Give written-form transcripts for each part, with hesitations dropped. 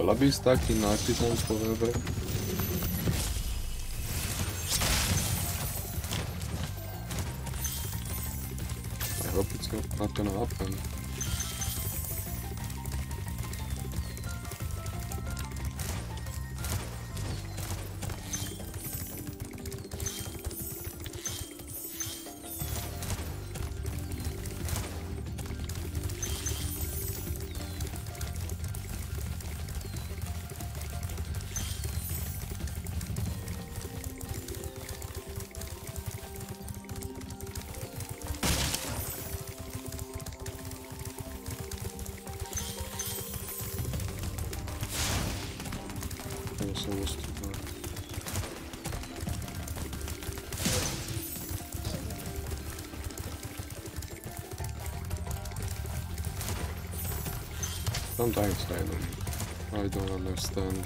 Will I be stuck in artisans forever? I hope it's not gonna happen. Sometimes I don't understand.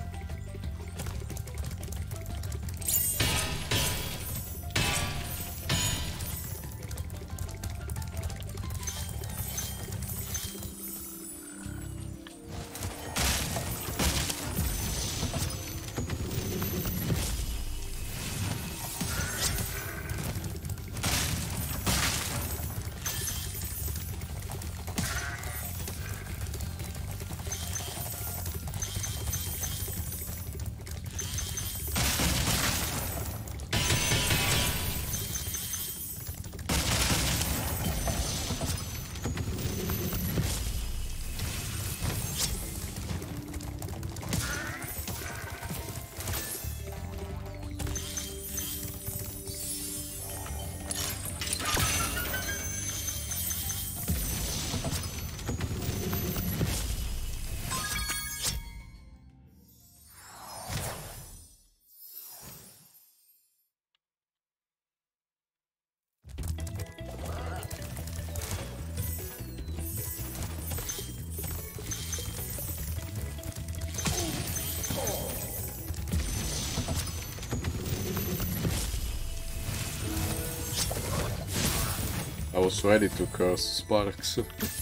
I was ready to curse Sparks.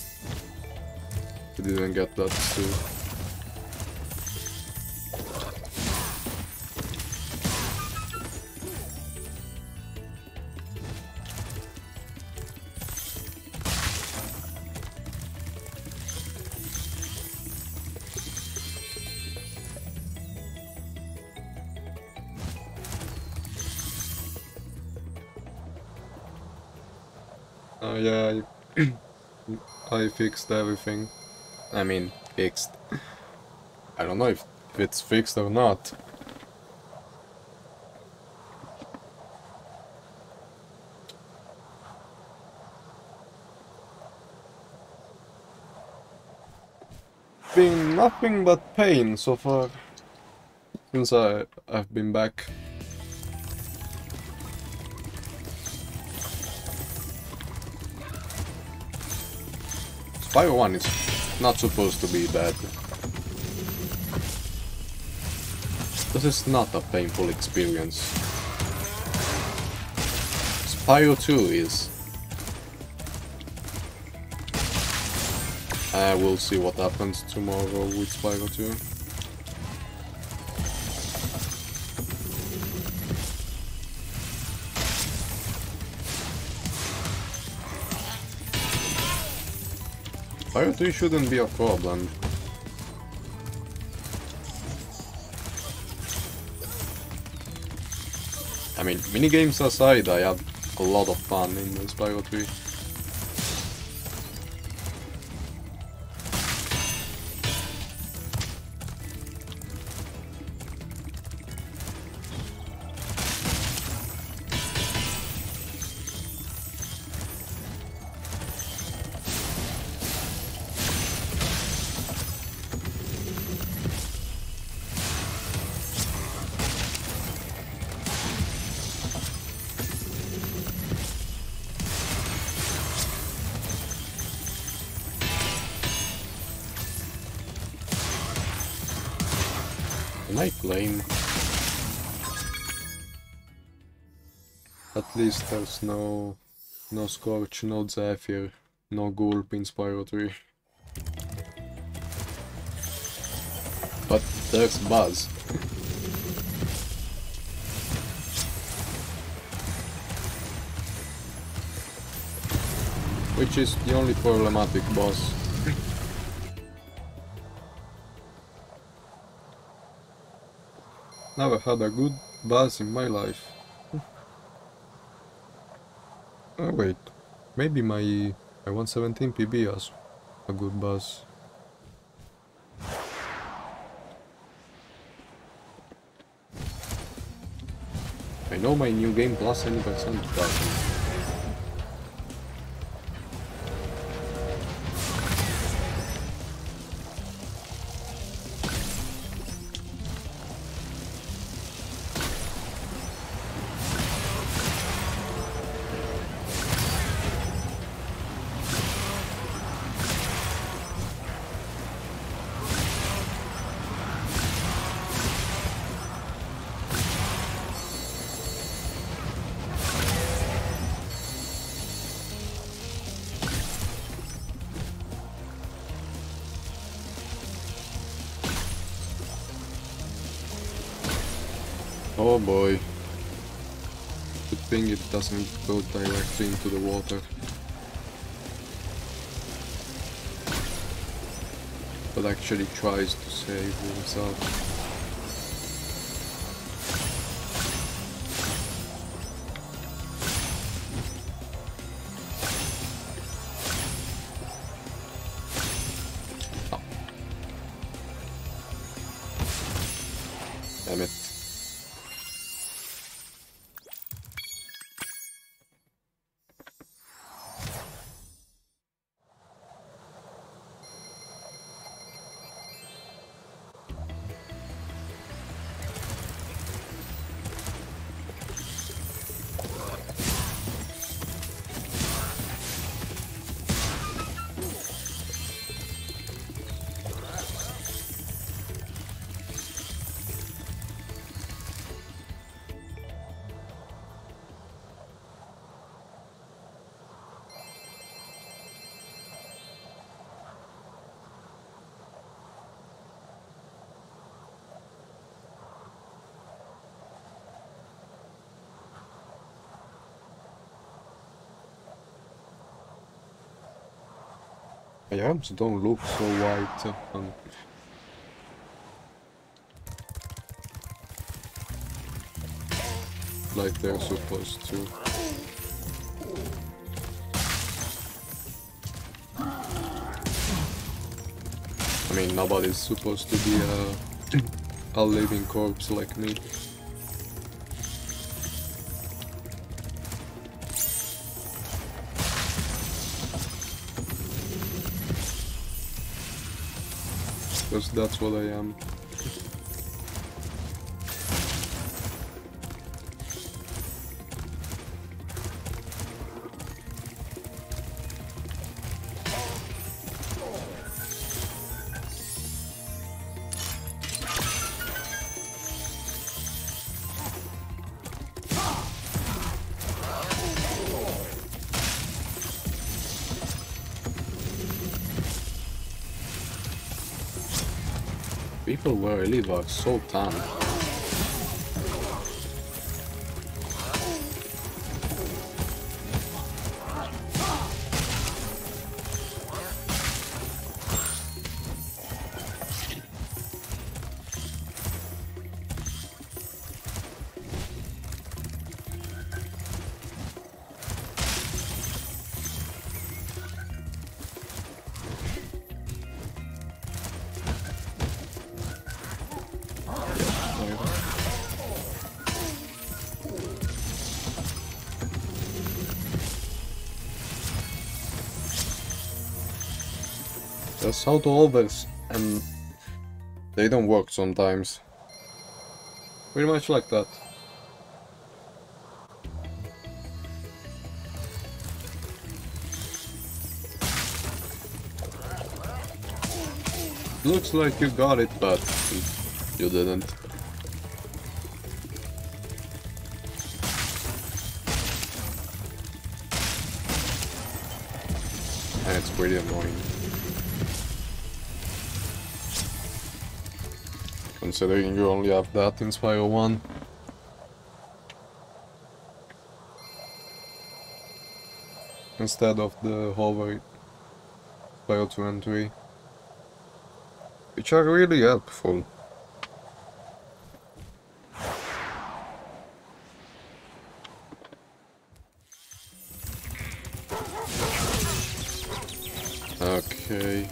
I didn't get that too. Yeah, I fixed everything. I mean, fixed. I don't know if it's fixed or not. Been nothing but pain so far since I've been back. Spyro 1 is not supposed to be bad. This is not a painful experience. Spyro 2 is. We'll see what happens tomorrow with Spyro 2. Spyro 3 shouldn't be a problem. I mean, minigames aside, I had a lot of fun in Spyro 3. Can I claim? At least there's no Scorch, no Zephyr, no Gulp in Spyro 3. But there's Buzz. Which is the only problematic boss. Never had a good boss in my life. Oh wait, maybe my 117 PB has a good boss. I know my new game plus any percent doesn't. Oh boy. Good thing it doesn't go directly into the water. But actually tries to save himself. Oh. Damn it. My arms don't look so white. Like they're supposed to. I mean, nobody's supposed to be a living corpse like me. Because that's what I am. People where I live are so tan. There's auto-overs and they don't work sometimes. Pretty much like that. Looks like you got it, but you didn't. And it's pretty annoying. considering you only have that in Spyro 1. Instead of the hover Spyro 2 and 3. Which are really helpful. Okay.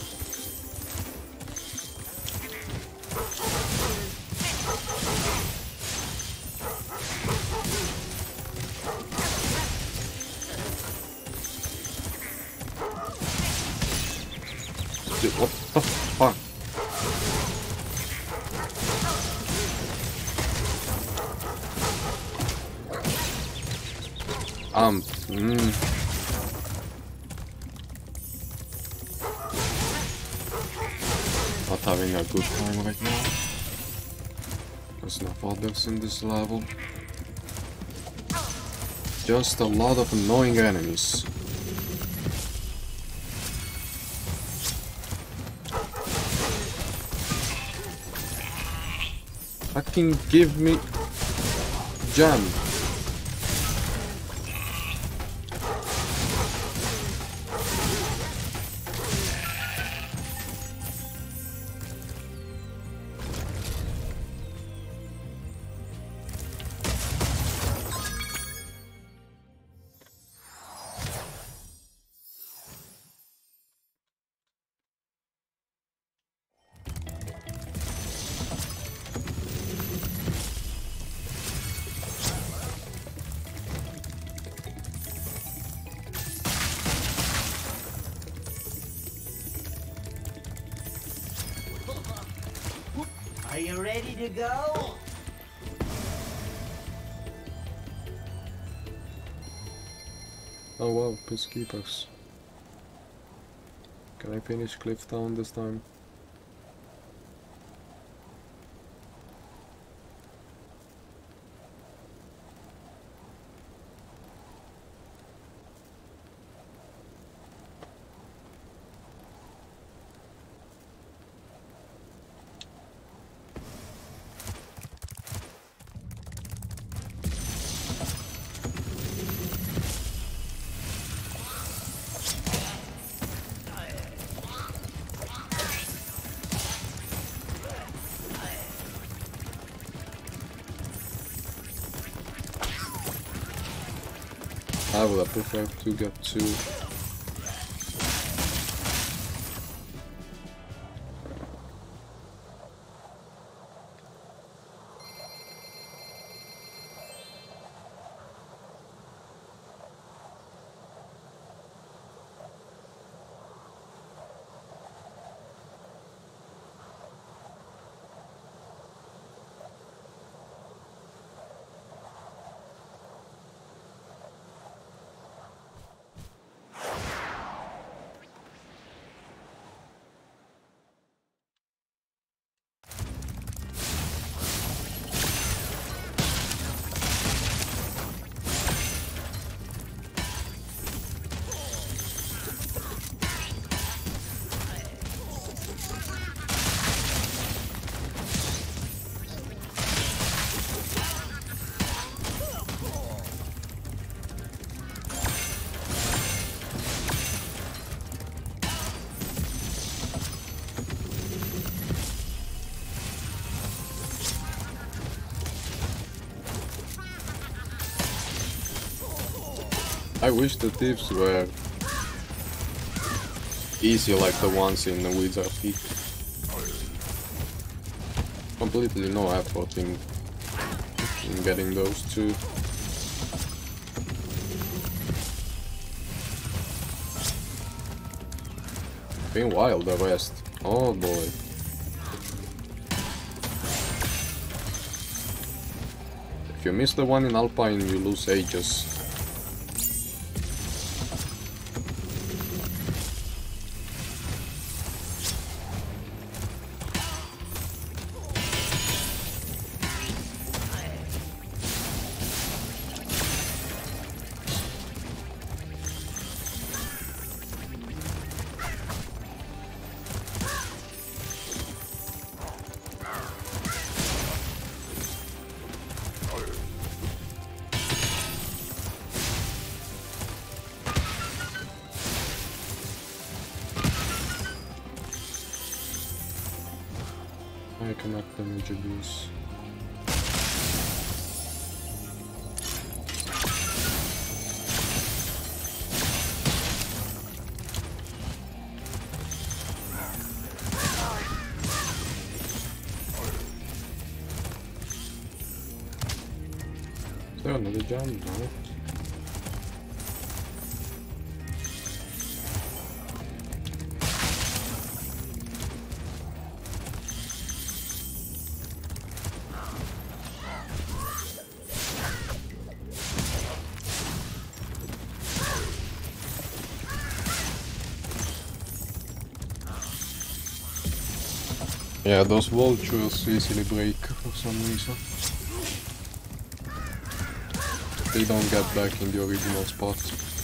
Dude, what the fuck? Not having a good time right now. There's enough others in this level. Just a lot of annoying enemies. Fucking give me jam. Are you ready to go? Oh wow, peacekeepers. Can I finish Cliff Town this time? I would have preferred to get two. I wish the thieves were easy like the ones in the Wizard Peak. Completely no effort in getting those two. Been wild the rest. Oh boy. If you miss the one in Alpine, you lose ages. cannot damage abuse. Is there another jam? No. Yeah, those vultures easily break for some reason. They don't get back in the original spot.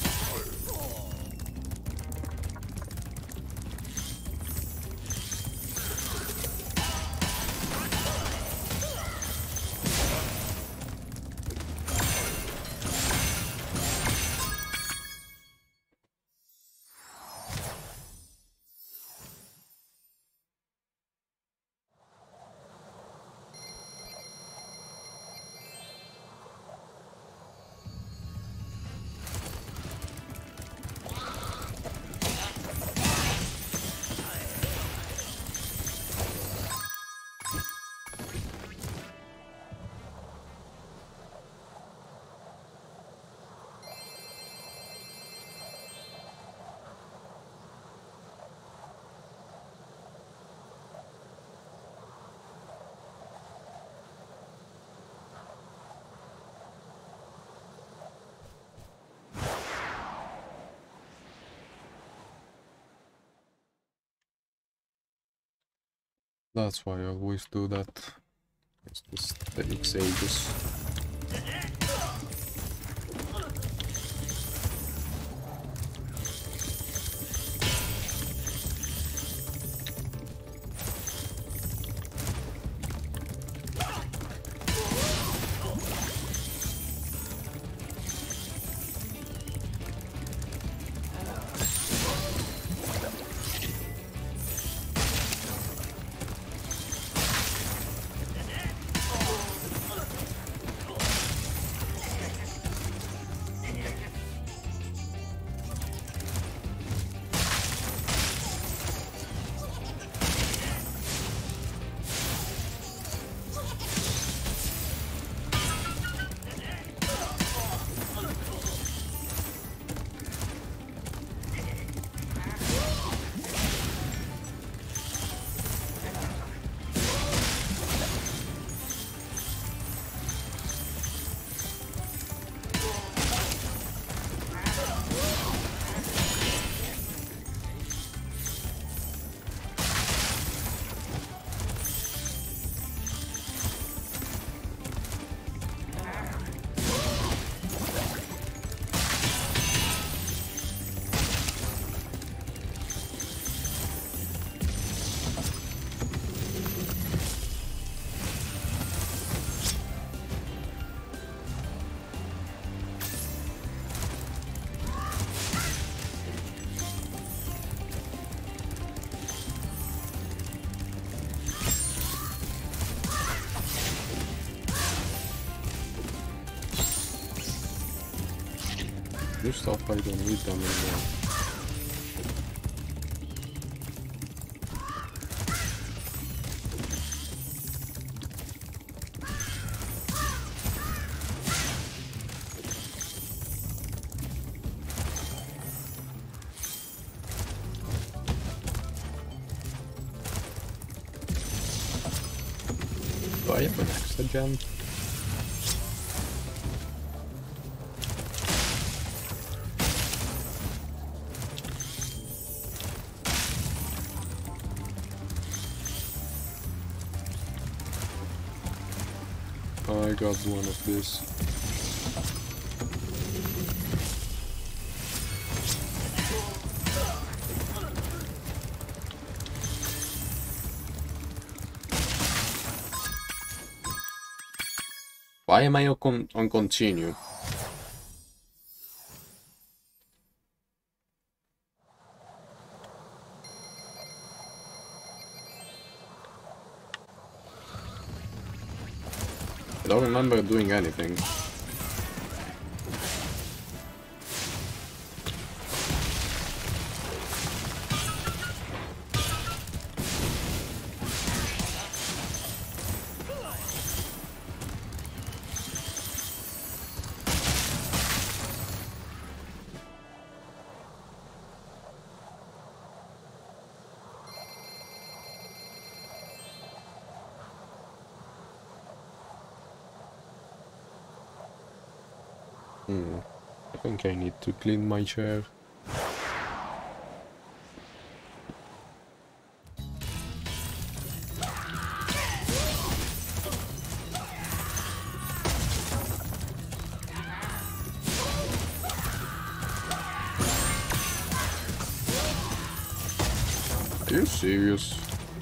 That's why I always do that. This takes ages. New stuff, I don't need them anymore. Do I have an extra gem? I got one of this. Why am I on continue? I don't remember doing anything. I think I need to clean my chair. Are you serious?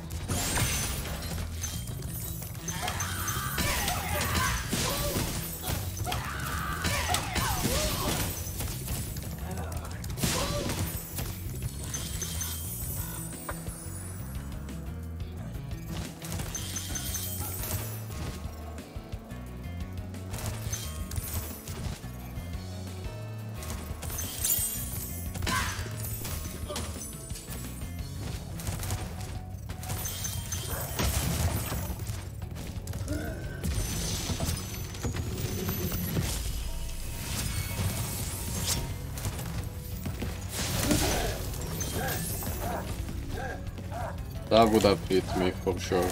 That would have hit me for sure.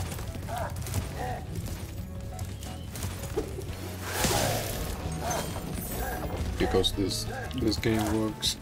Because this game works.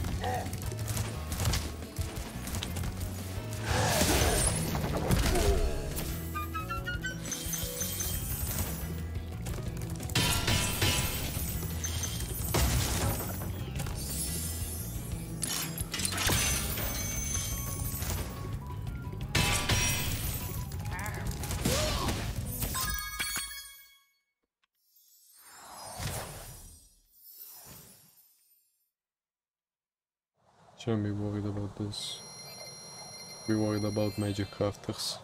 Shouldn't be worried about this. Be worried about major crafters.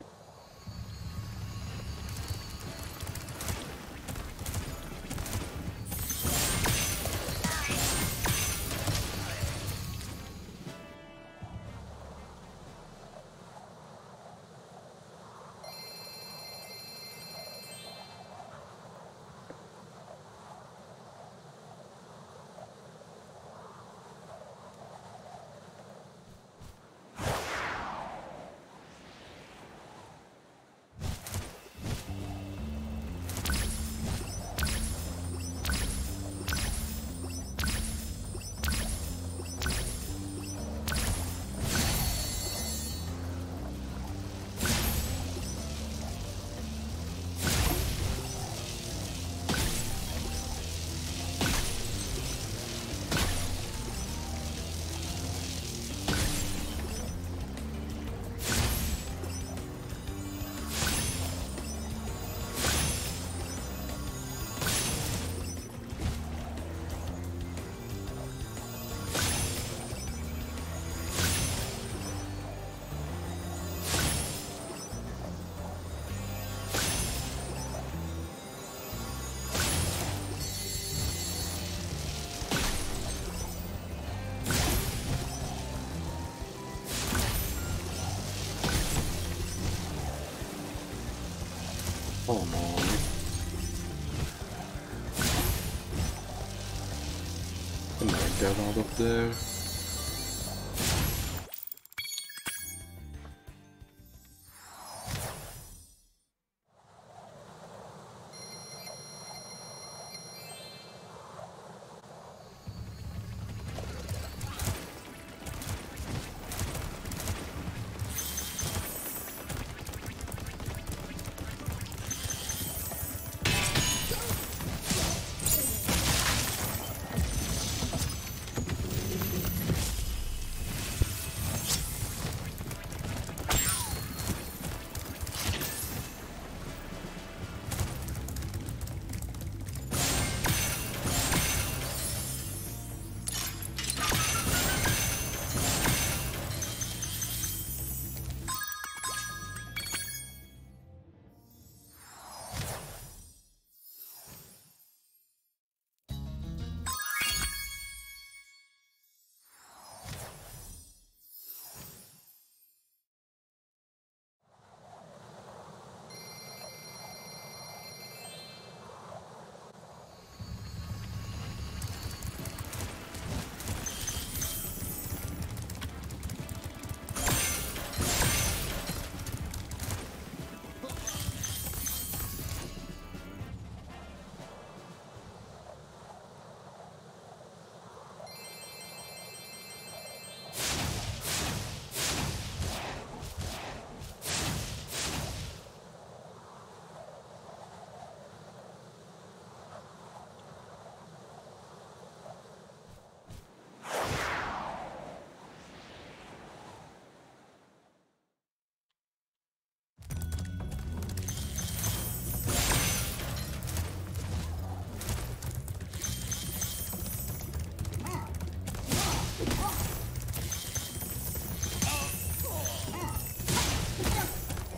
Come on. Can I get out of there?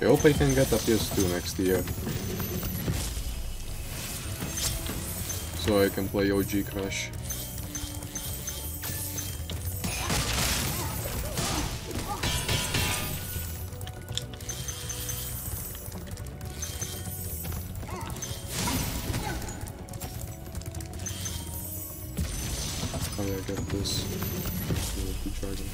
I hope I can get a PS2 next year. So I can play OG Crash. How do I get this? The dragon.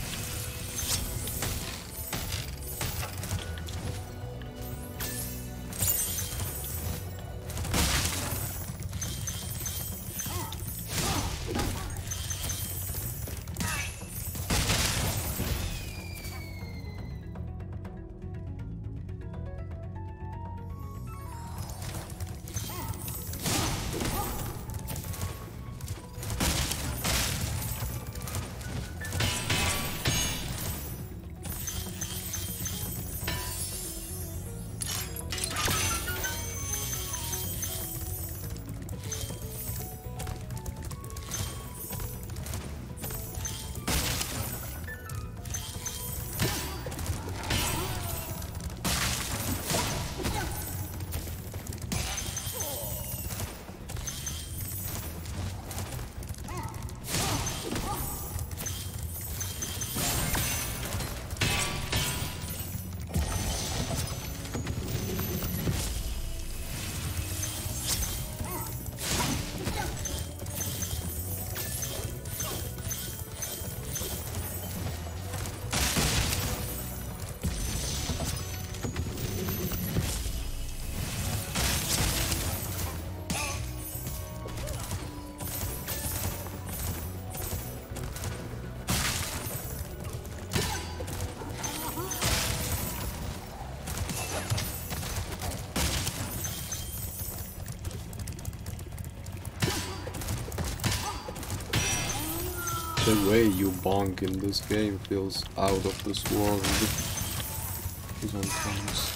The way you bonk in this game feels out of this world. Sometimes.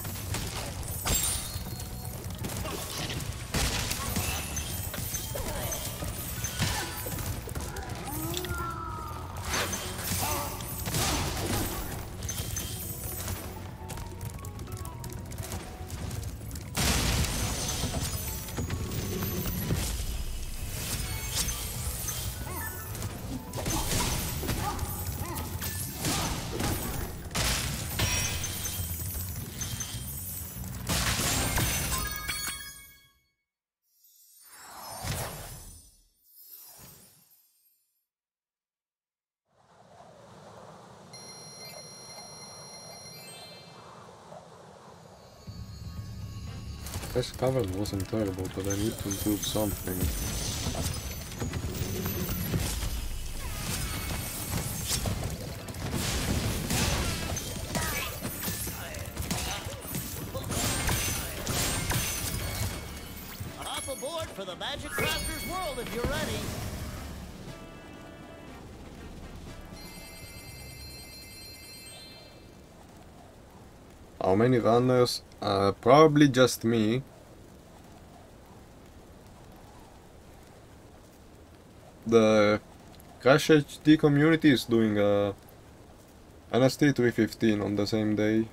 This cover wasn't terrible, but I need to improve something. Hop aboard for the Magic Crafter's world if you're ready. How many runners? Probably just me. The Crash HD community is doing a NST 315 on the same day.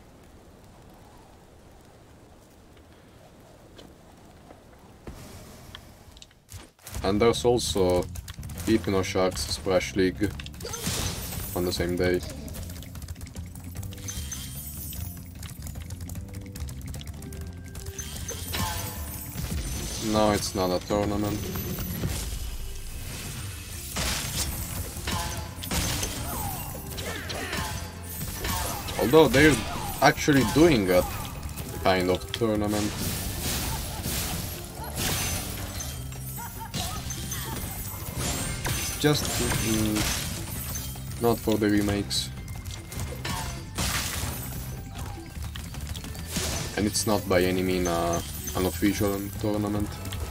And there's also Hypno Sharks Splash League on the same day. No, it's not a tournament. Although they're actually doing a kind of tournament. It's just not for the remakes. And it's not by any means an official tournament.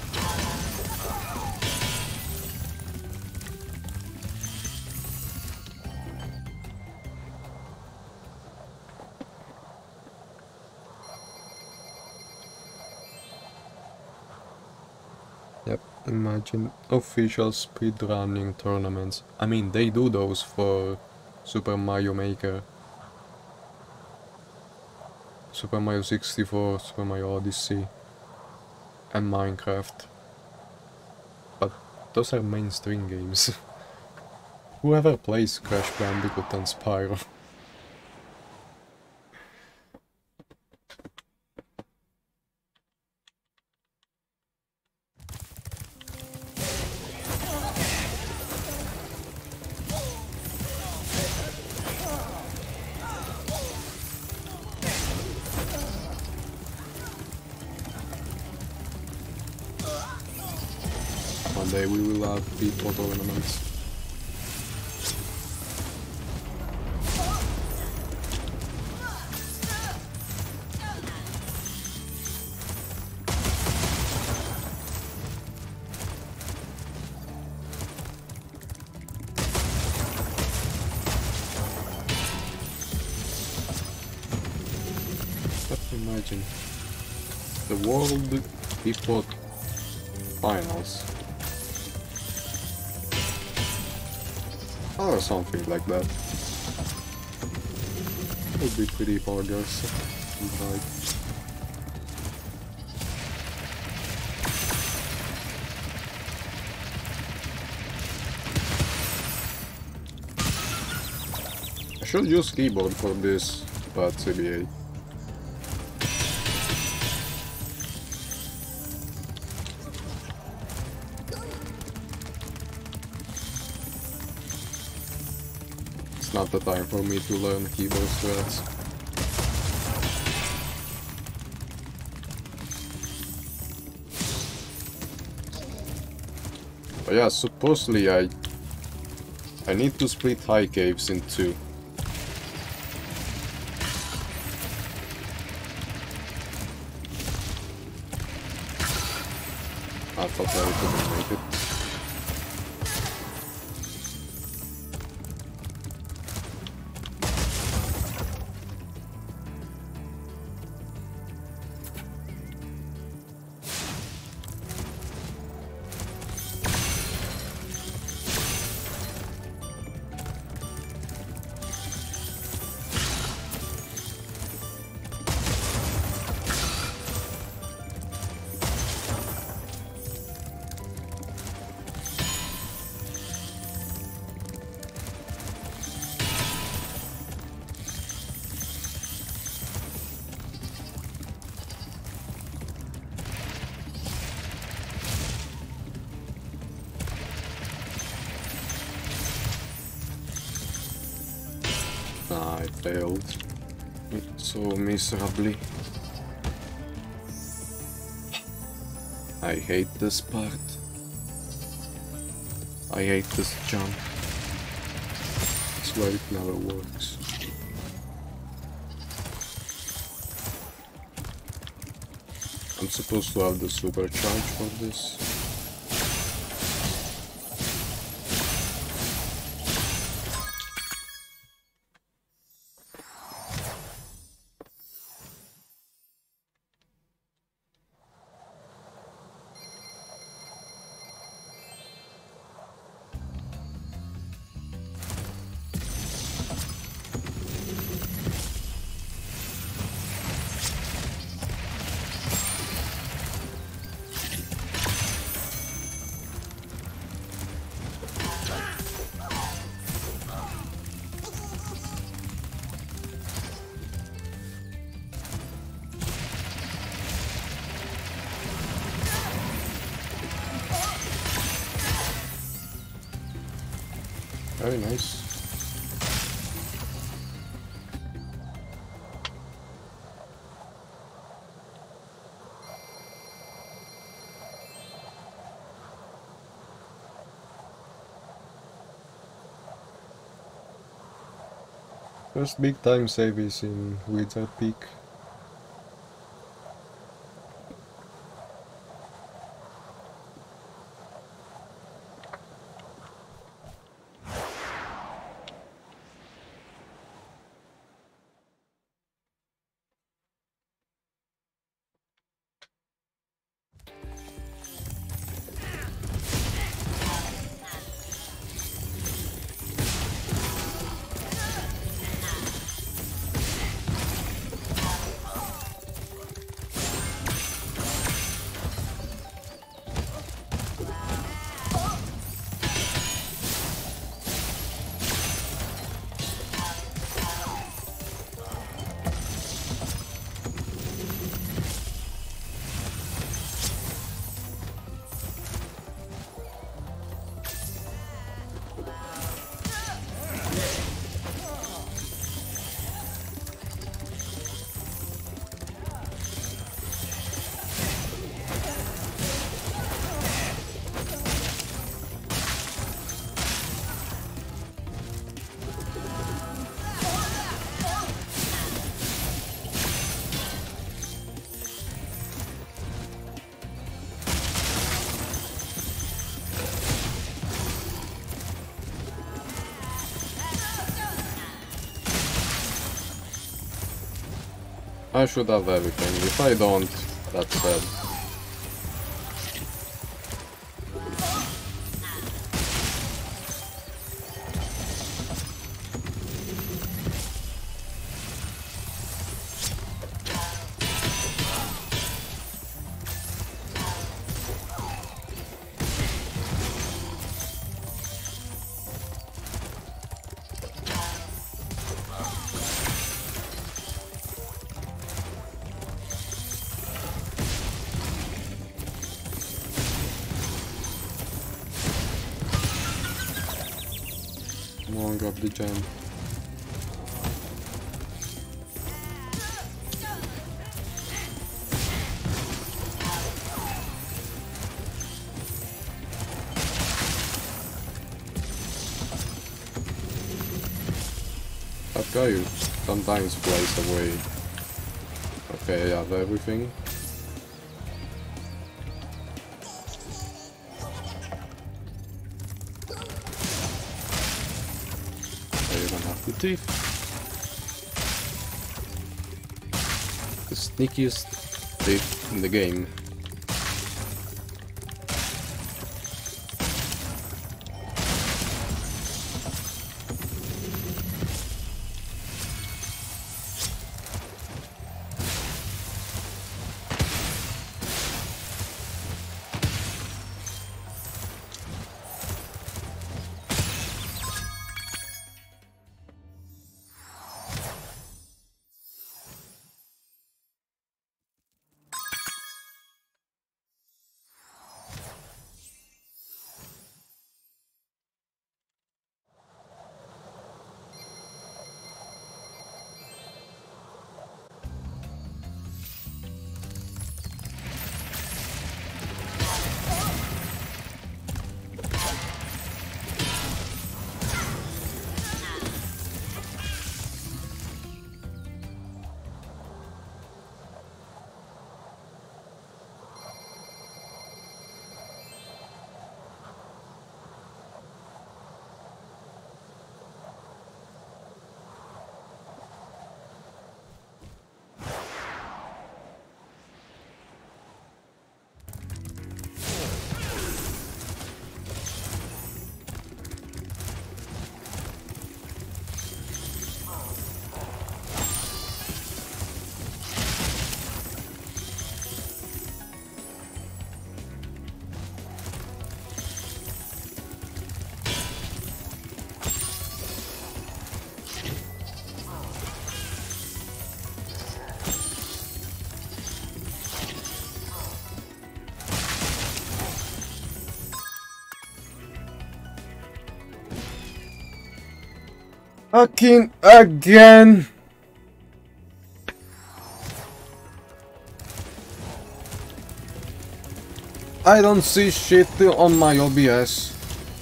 Yep, imagine official speedrunning tournaments. I mean, they do those for Super Mario Maker. Super Mario 64, Super Mario Odyssey, and Minecraft. But those are mainstream games. Whoever plays Crash Bandicoot and Spyro? One day we will have people tournaments. Just imagine the World People Finals. Or something like that. Would be pretty gorgeous. Like, I should use keyboard for this, but CBA. It's not the time for me to learn keyboard strats. But yeah, supposedly I need to split high caves in two. I thought I couldn't make it. I failed so miserably. I hate this part. I hate this jump. I swear it never works. I'm supposed to have the supercharge for this. Very nice. First big time save is in Wizard Peak. I should have everything. If I don't, that's sad. Come on, grab the gem. That guy sometimes flies away. Okay, I have everything. I even have the thief. The sneakiest thief in the game. Fucking again! I don't see shit on my OBS.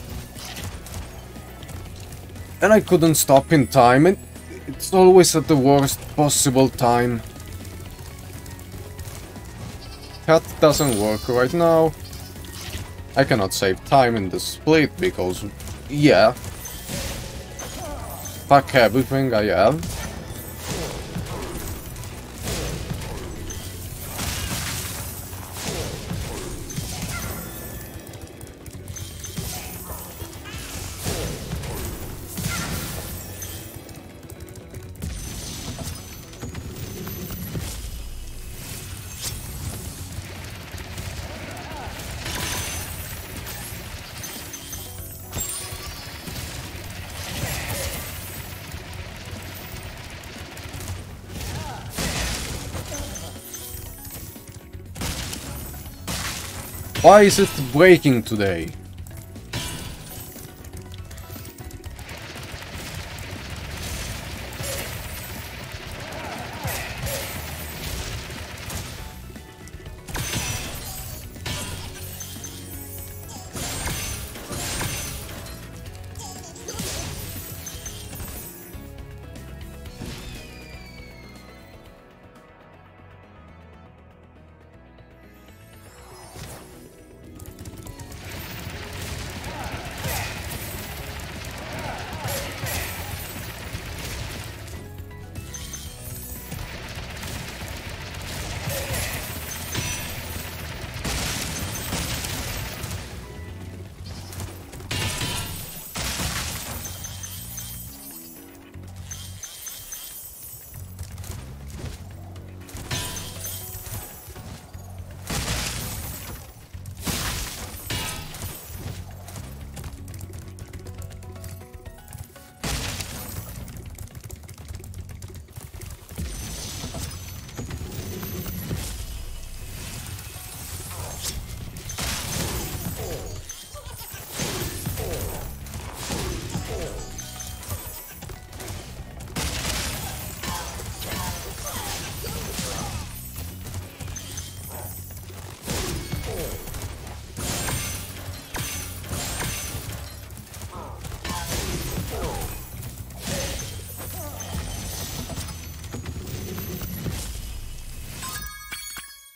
And I couldn't stop in time, and it's always at the worst possible time. That doesn't work right now. I cannot save time in the split because, yeah. Fuck everything I have. Why is it breaking today?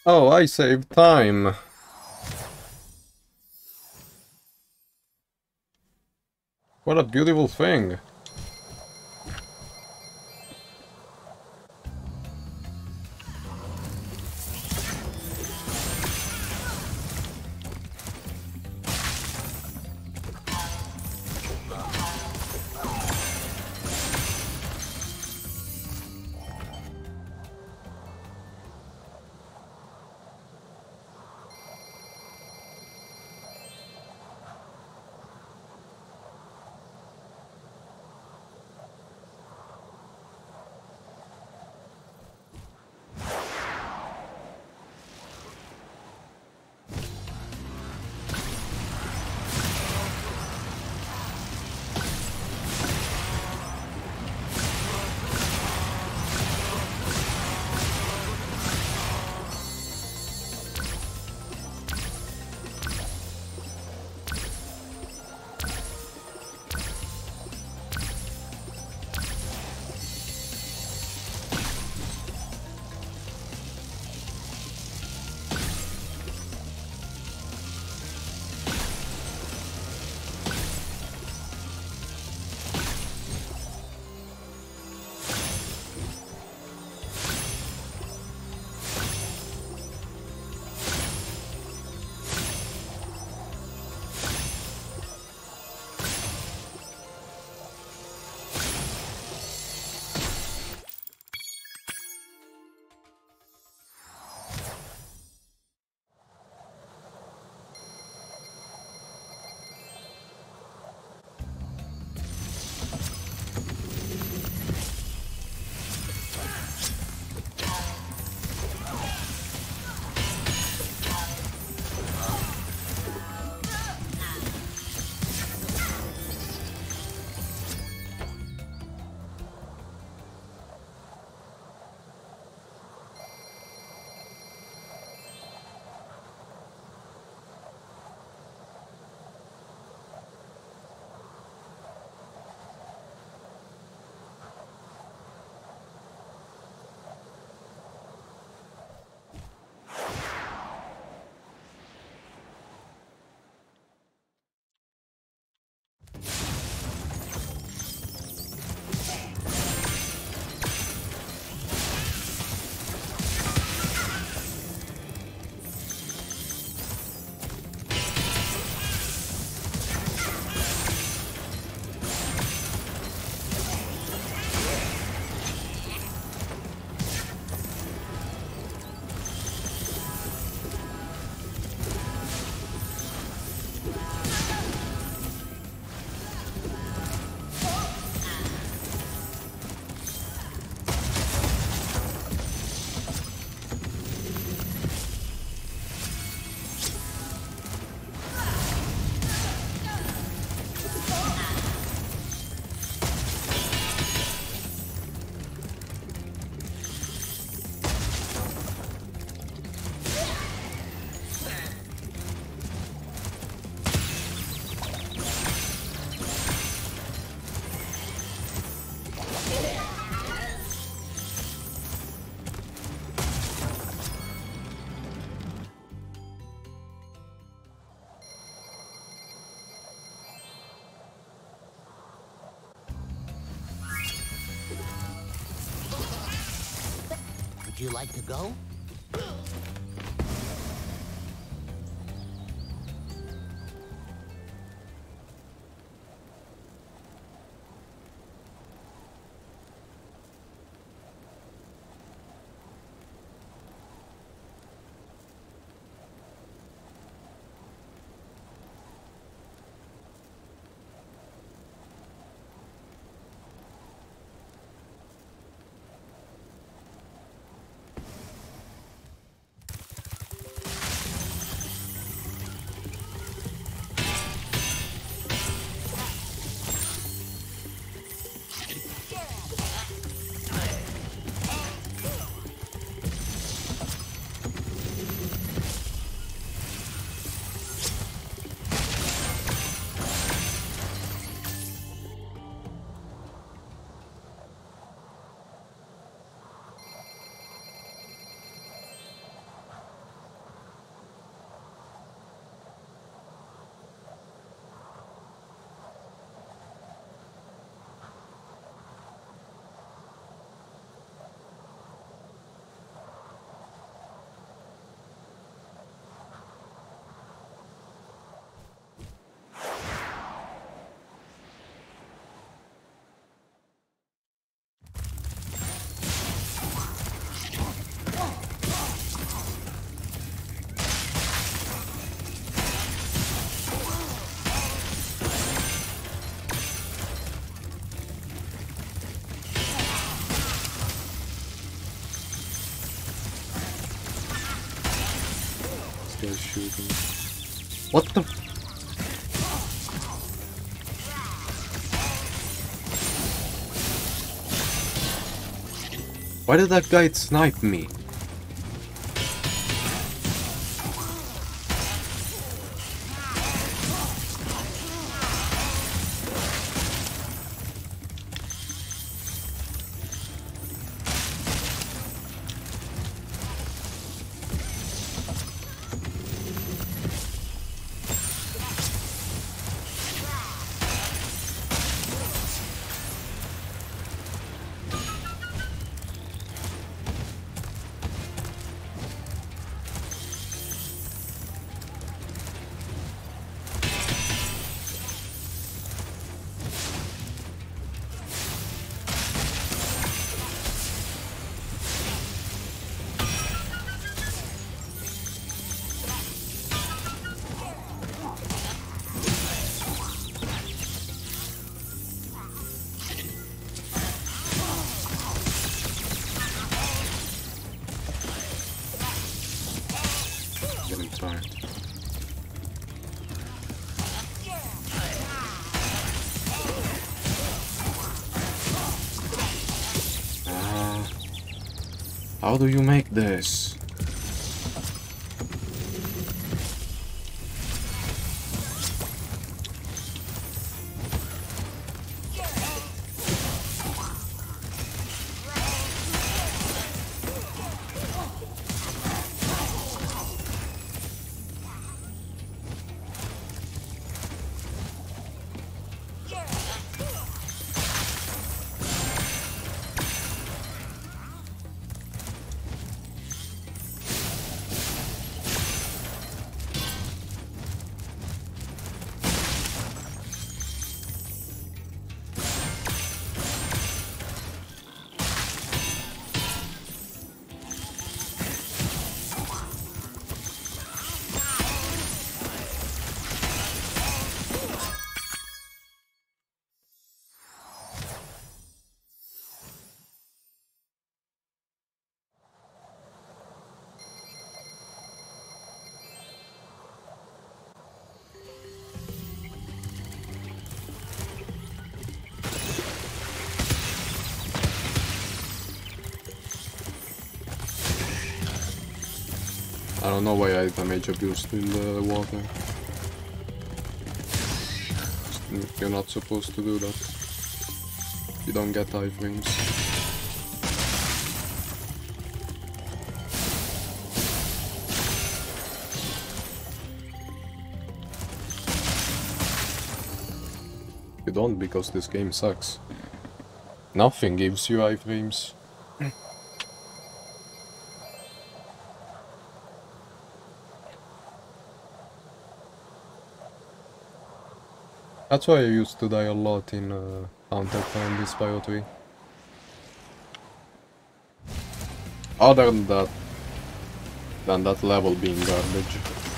Oh, I saved time. What a beautiful thing. Would you like to go? is shooting. What the? Why did that guy snipe me? Getting tired. How do you make this? I don't know why I damage abused in the water. You're not supposed to do that. You don't get iframes. You don't, because this game sucks. Nothing gives you iframes. That's why I used to die a lot in Counterpoint in Spyro 3. Other than that level being garbage.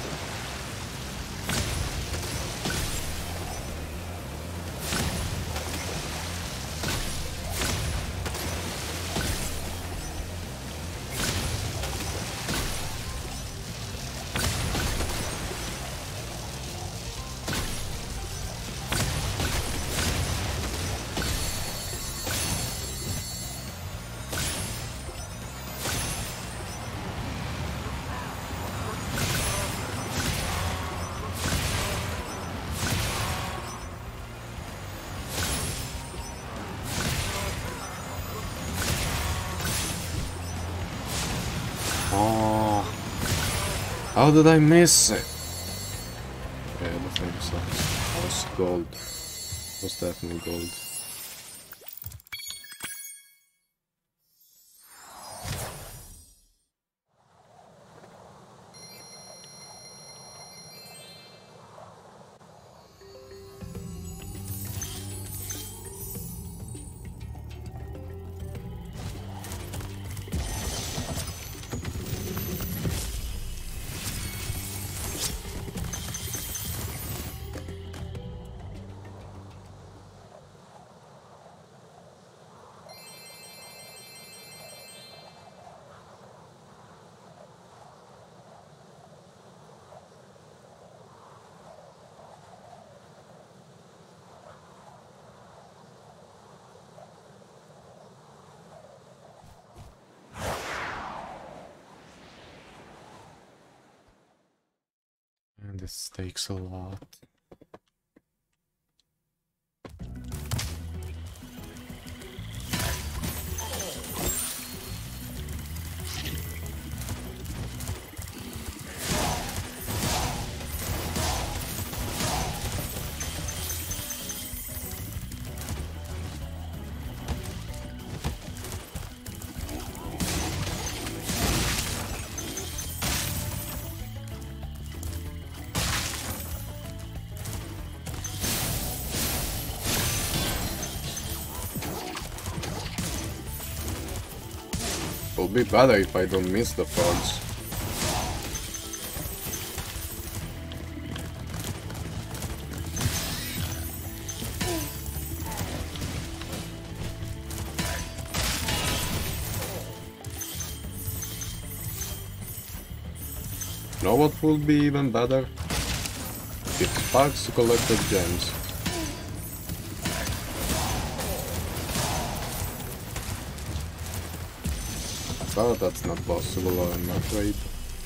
How did I miss it? Yeah, the thing sucks. It was gold. It was definitely gold. This takes a lot. It'll be better if I don't miss the frogs. Know what would be even better? If Sparks collected gems. But that's not possible, I'm afraid.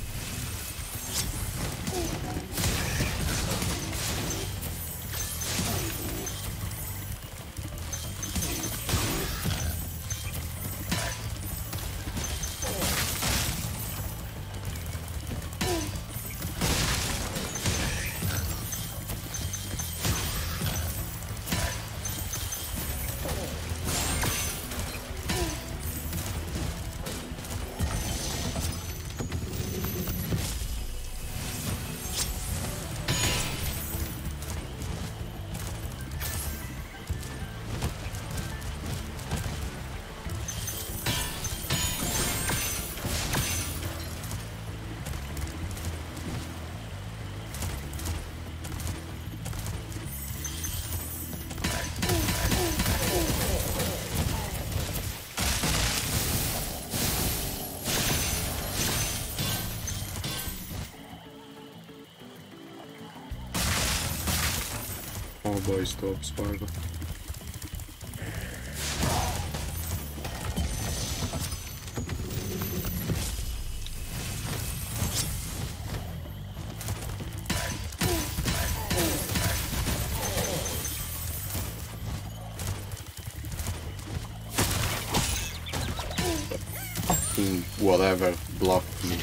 Oh boy, stop, Spyro. Whatever blocked me.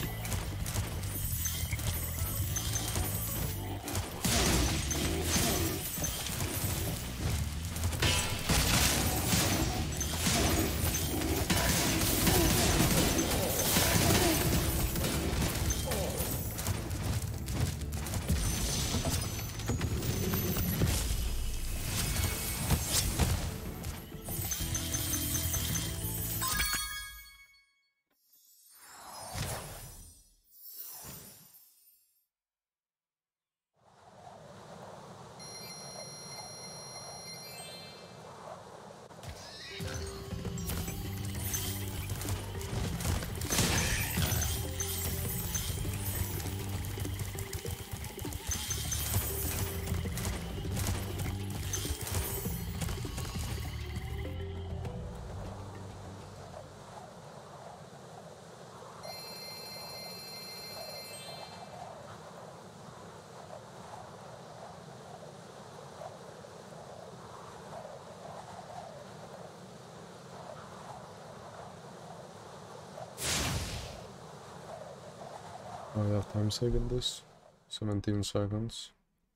I have time saving this. 17 seconds.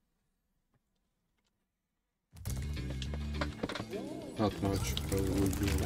Not much, but it will be.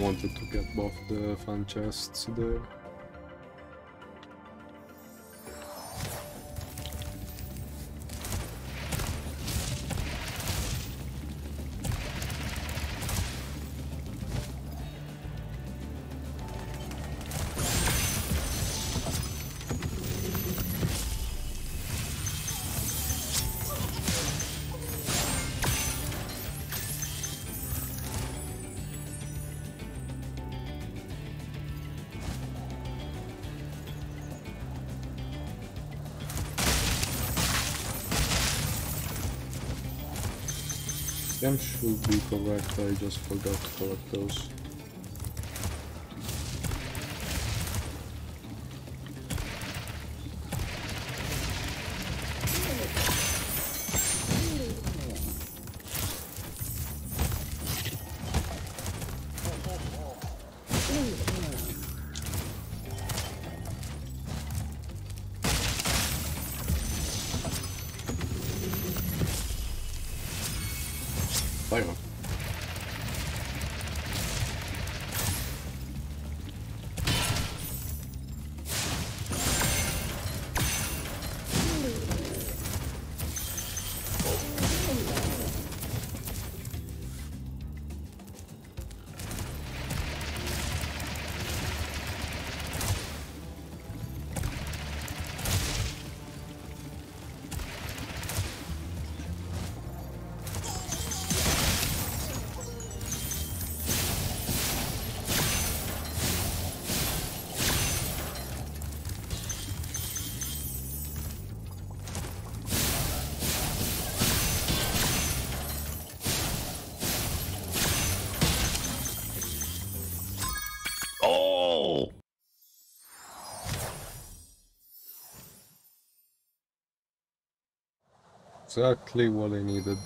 wanted to get both the fun chests there. Them should be correct, I just forgot to collect those. Spyro. Oh! Exactly what I needed.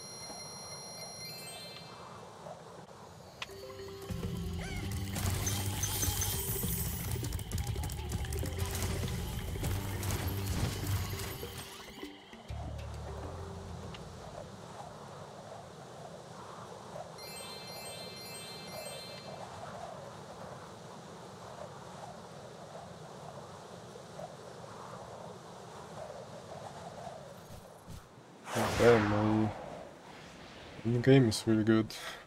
Damn, the game is really good.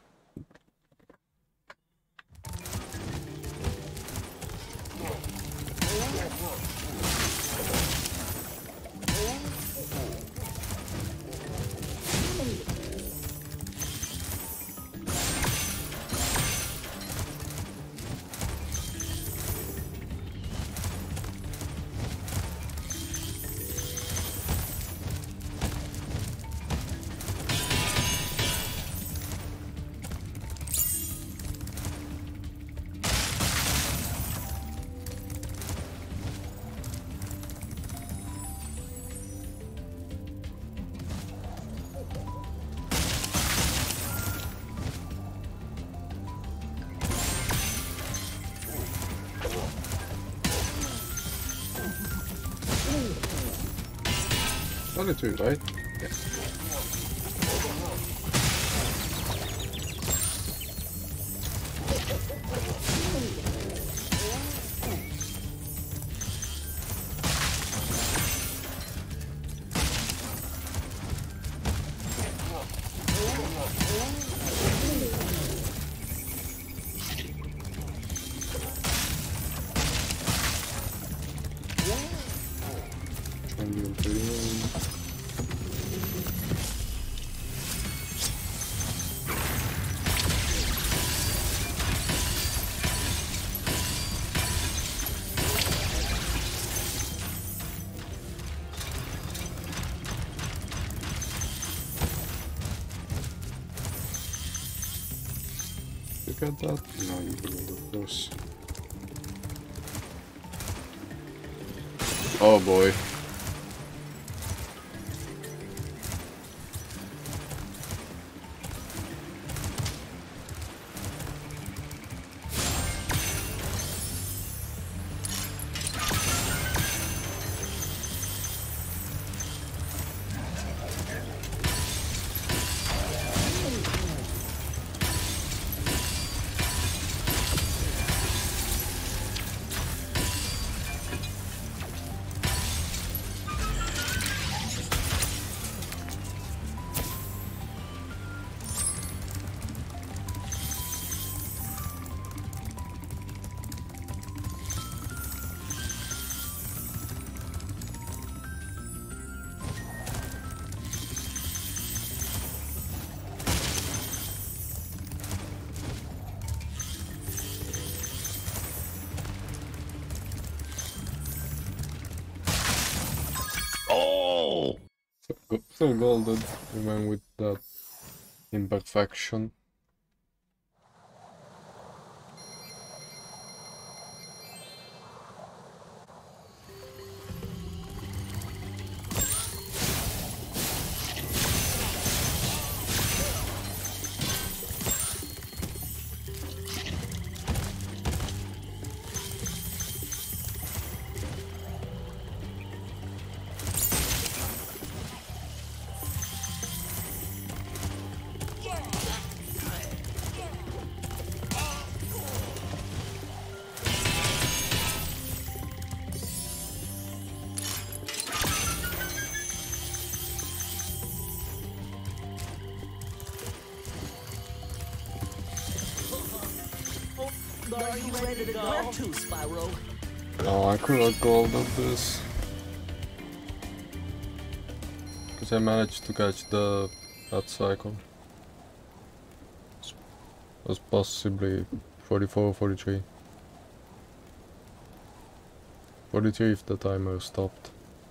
Only two, right? Yeah. Look at that. No, you can look close. Oh boy. Still golden, even with that imperfection. Are you ready to go? Where to, Spyro? Oh, I could have golden this. Because I managed to catch that cycle. It was possibly 44, 43. 43 if the timer stopped.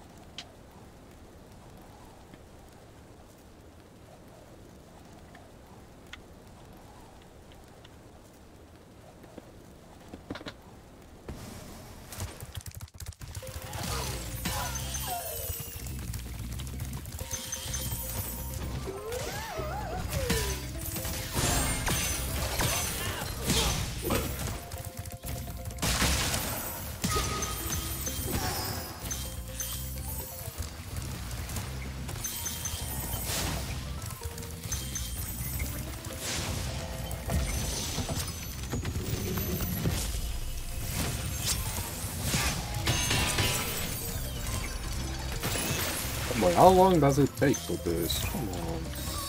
Boy, how long does it take for this? Come on.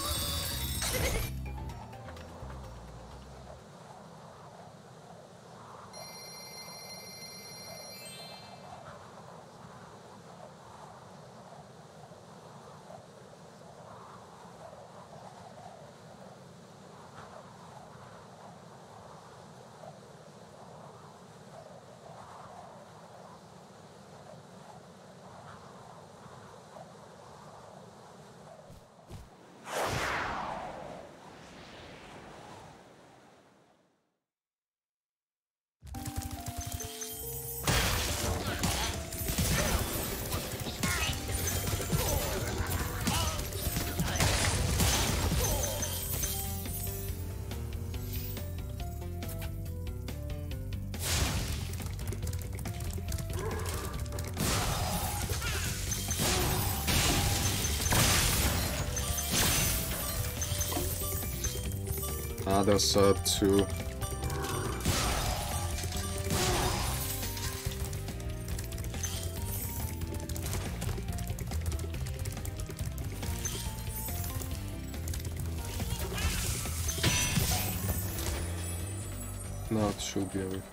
There's two. No, it should be everything.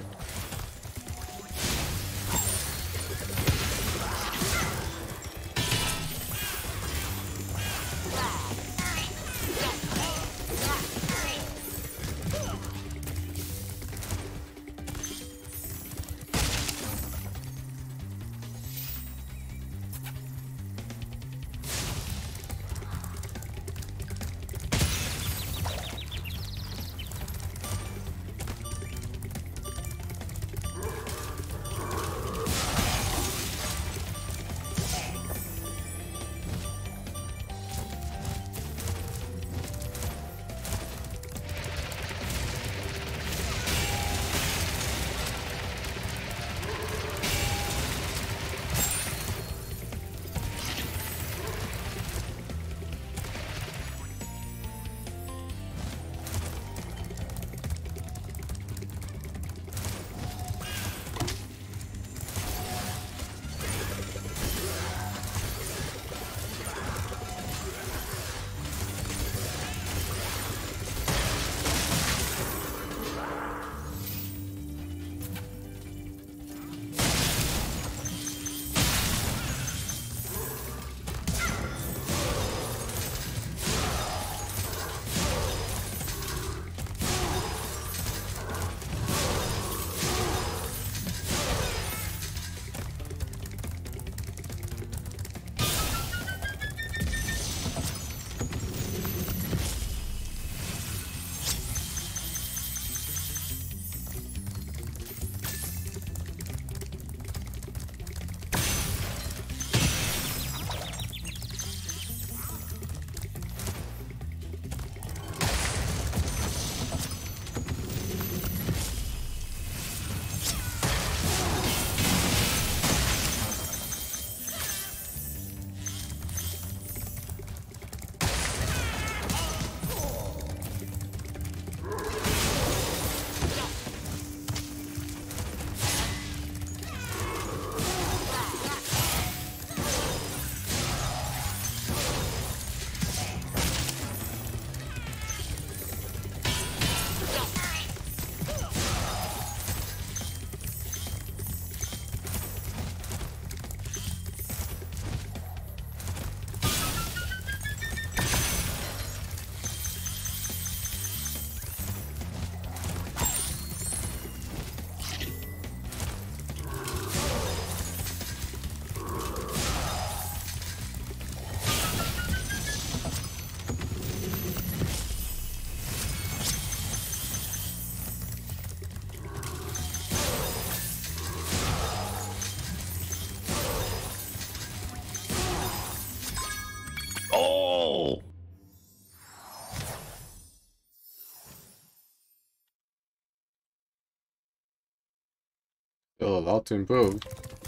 lot improved.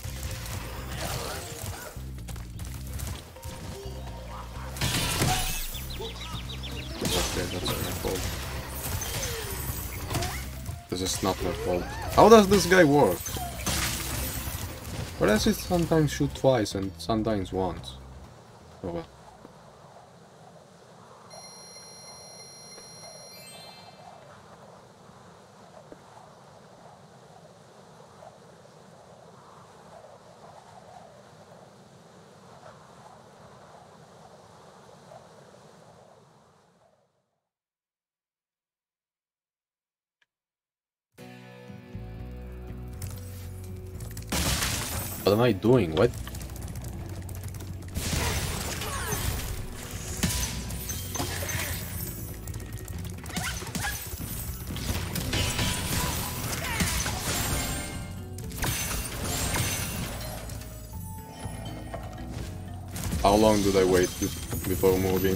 Okay, that's my fault. This is not my fault. How does this guy work? Or does it sometimes shoot twice and sometimes once? Oh well. What am I doing? What? How long did I wait before moving?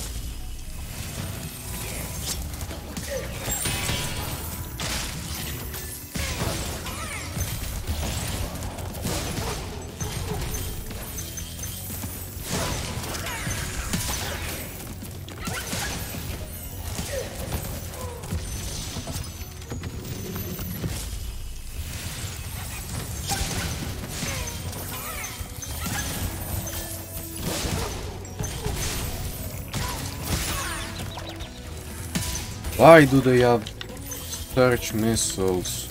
Why do they have search missiles?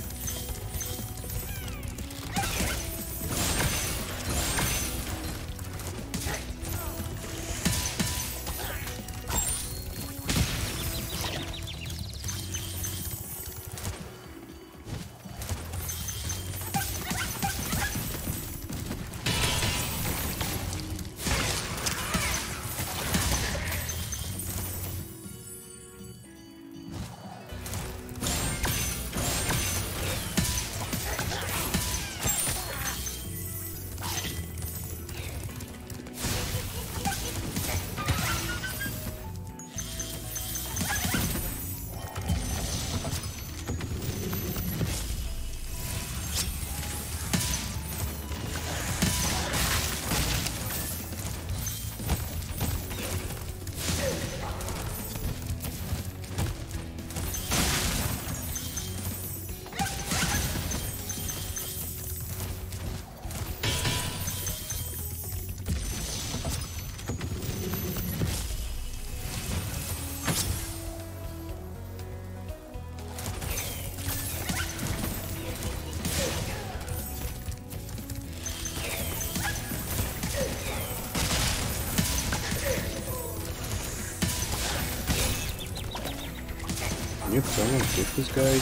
Can you someone hit this guy?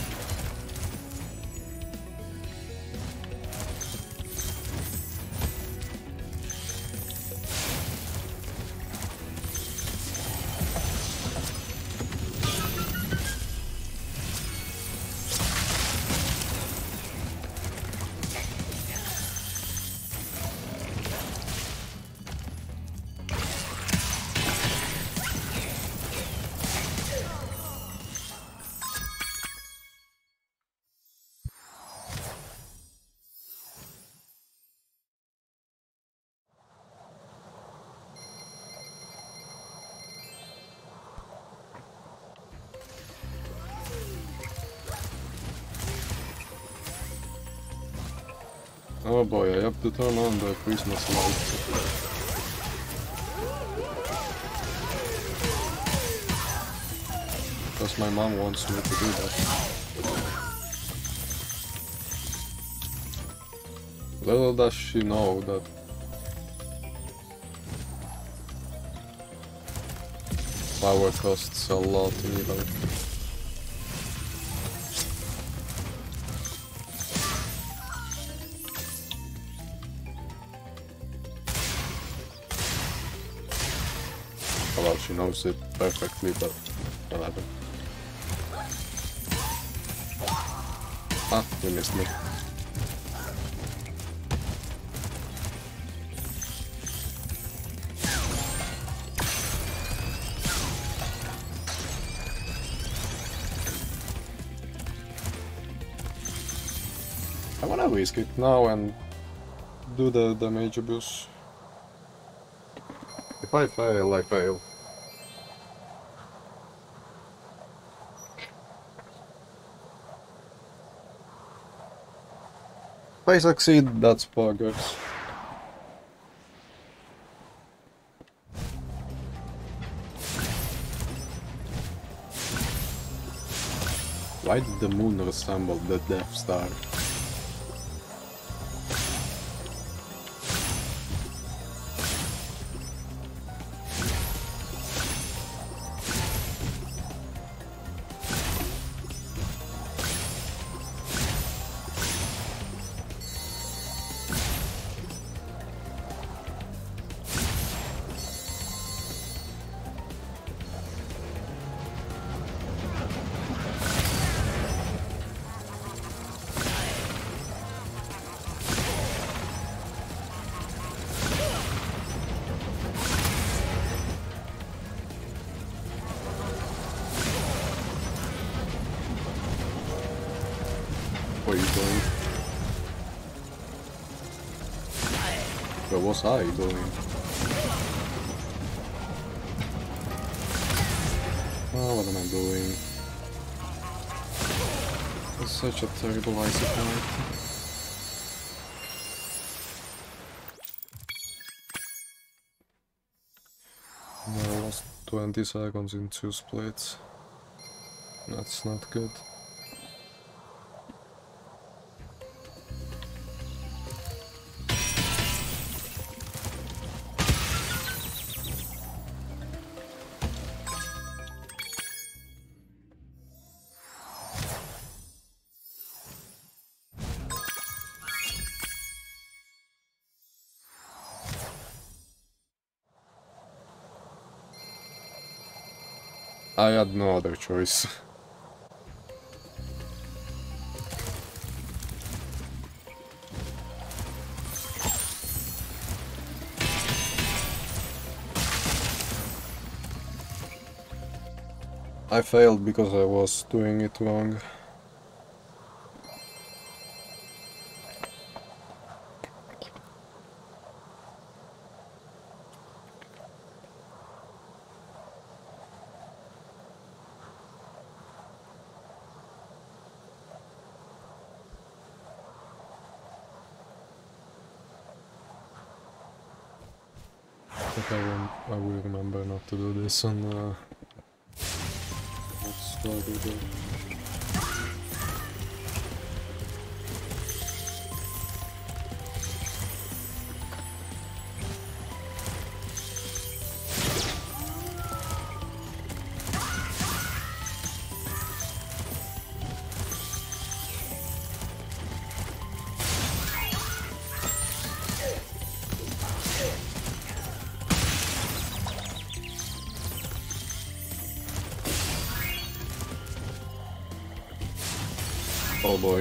Oh boy, I have to turn on the Christmas lights. Because my mom wants me to do that. Little does she know that power costs a lot in Italy. Well, she knows it perfectly, but whatever. Ah, you missed me. I wanna I'll risk it now and do the damage abuse. If I fail, I fail. If I succeed, that's progress. Why did the moon resemble the Death Star? Where are you going? Where was I going? Oh, what am I doing? It's such a terrible icy fight. No, I lost 20 seconds in 2 splits. That's not good. I had no other choice. I failed because I was doing it wrong. I will remember not to do this on let's start with it. Oh boy.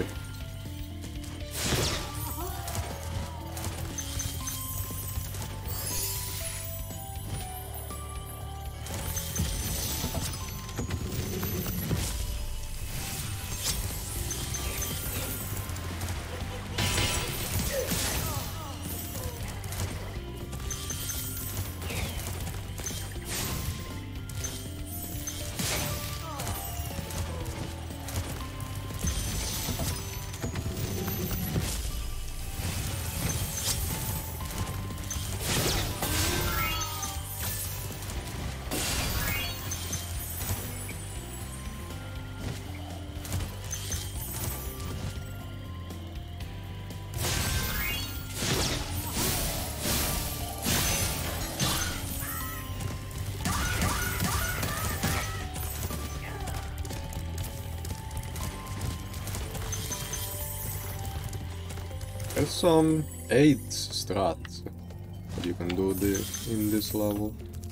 There's some 8 strats that you can do in this level.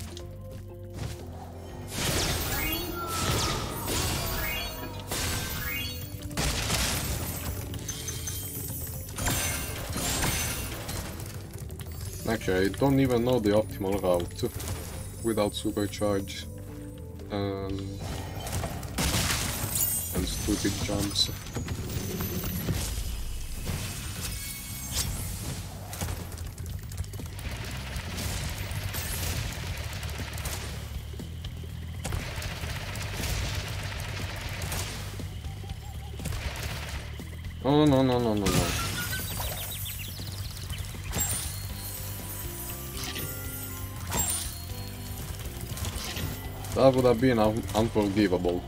Actually, I don't even know the optimal route without supercharge and stupid jumps. Oh no no no no no. That would have been unforgivable.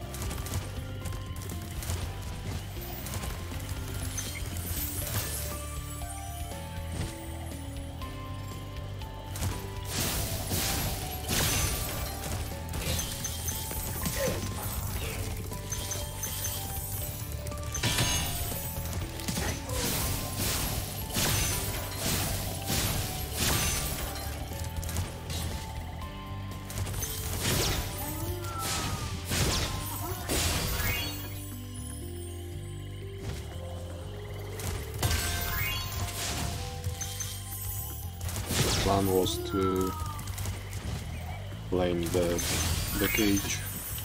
Plan was to blame the cage.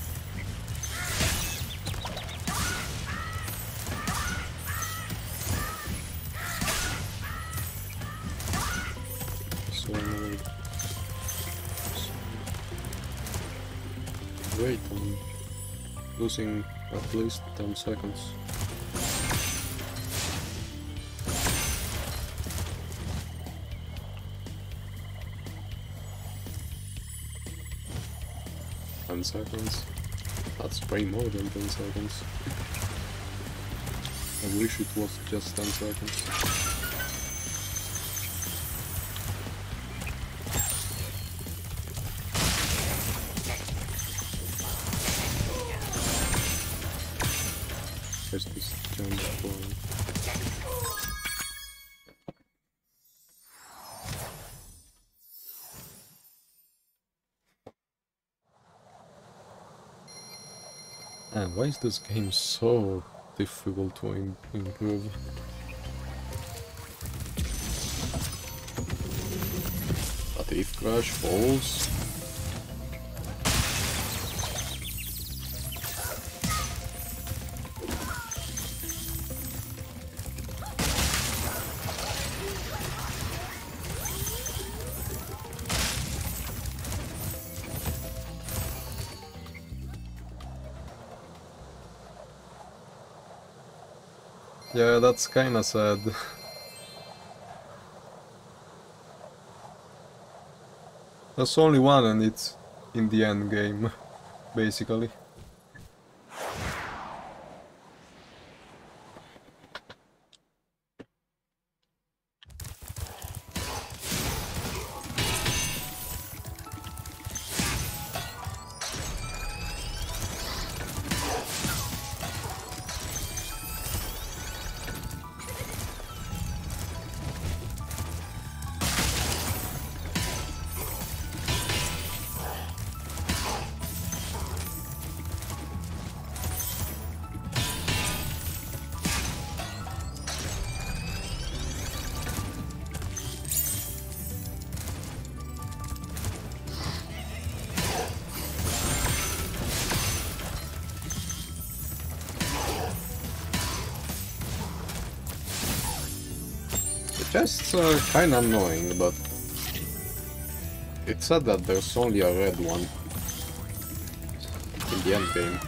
So wait, I'm losing at least 10 seconds. Seconds. That's way more than 10 seconds. I wish it was just 10 seconds. There's this giant flying. And why is this game so difficult to improve? But if Crash falls... Yeah, that's kinda sad. There's only one and it's in the end game, basically. Chests are kinda annoying, but it said that there's only a red one in the end game.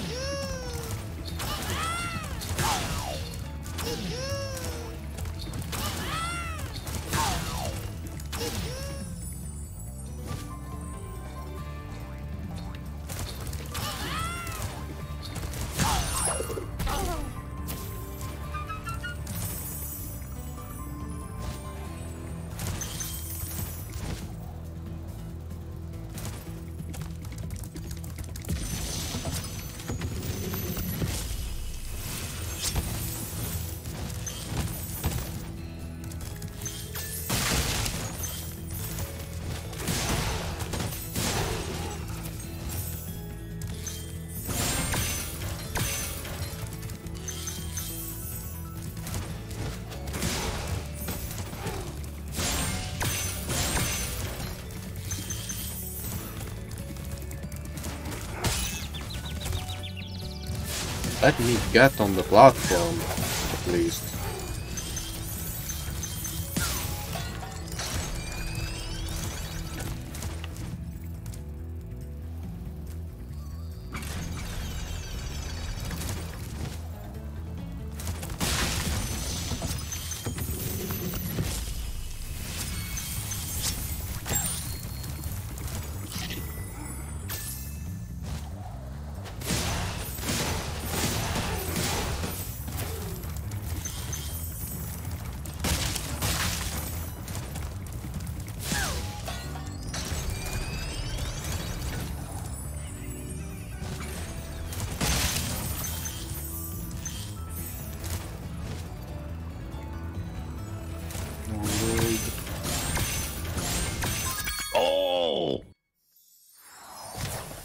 Let me get on the platform, at least.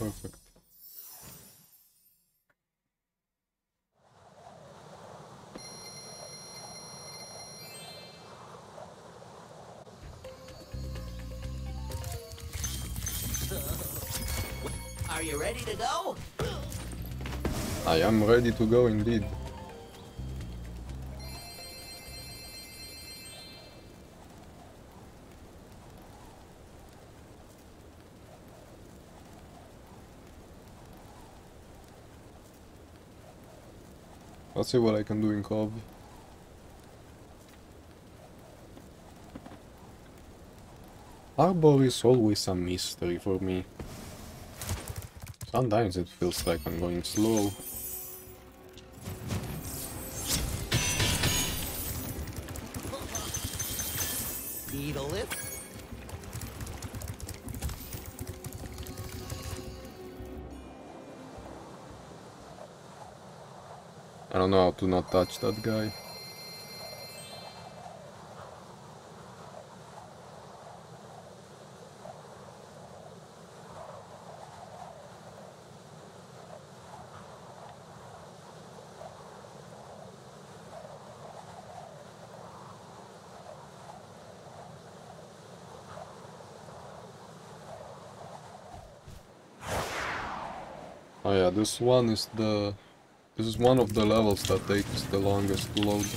perfect. Are you ready to go? I am ready to go indeed. Let's see what I can do in Cove. Arbor is always a mystery for me. Sometimes it feels like I'm going slow. Beetle it. I don't know how to not touch that guy. Oh yeah, this is one of the levels that takes the longest to load.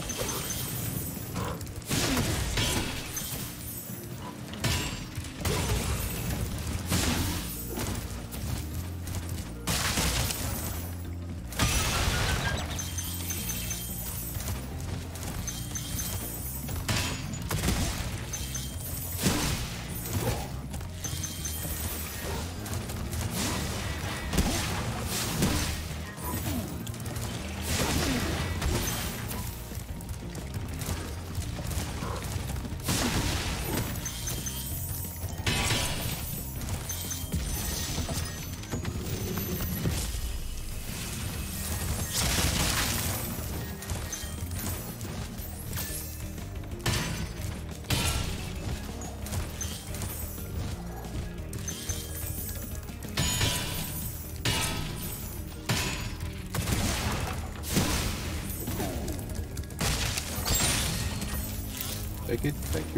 Take it, thank you.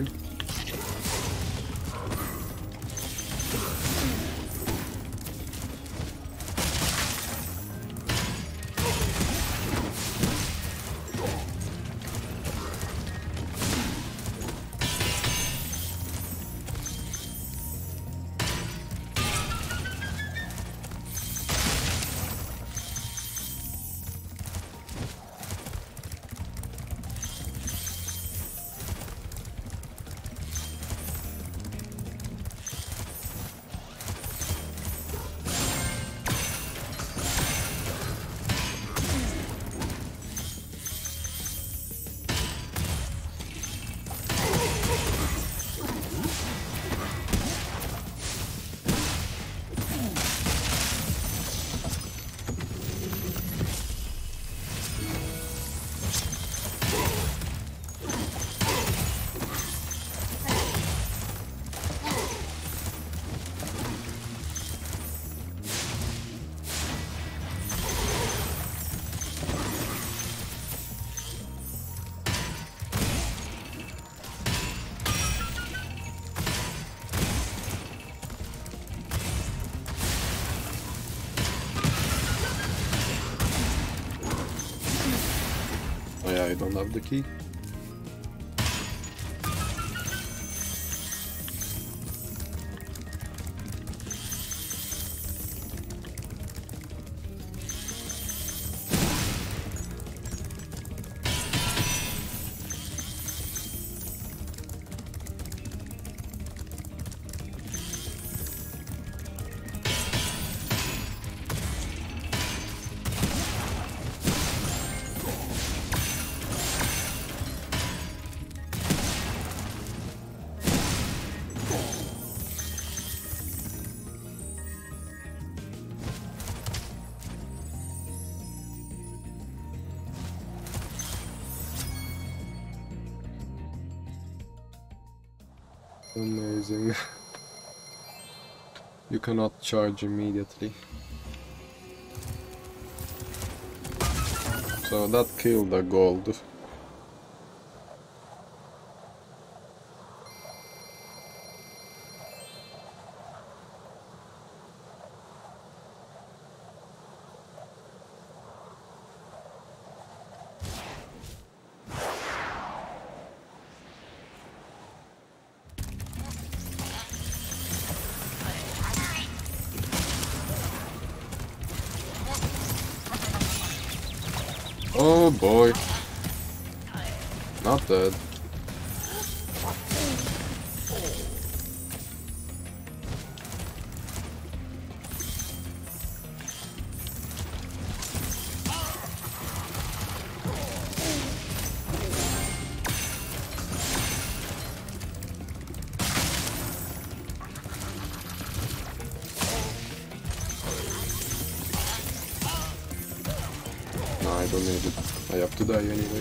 Oh yeah, I don't have the key. Amazing. You cannot charge immediately. So that killed the gold. Oh boy. Not dead. No, I don't need it. I have to die anyway.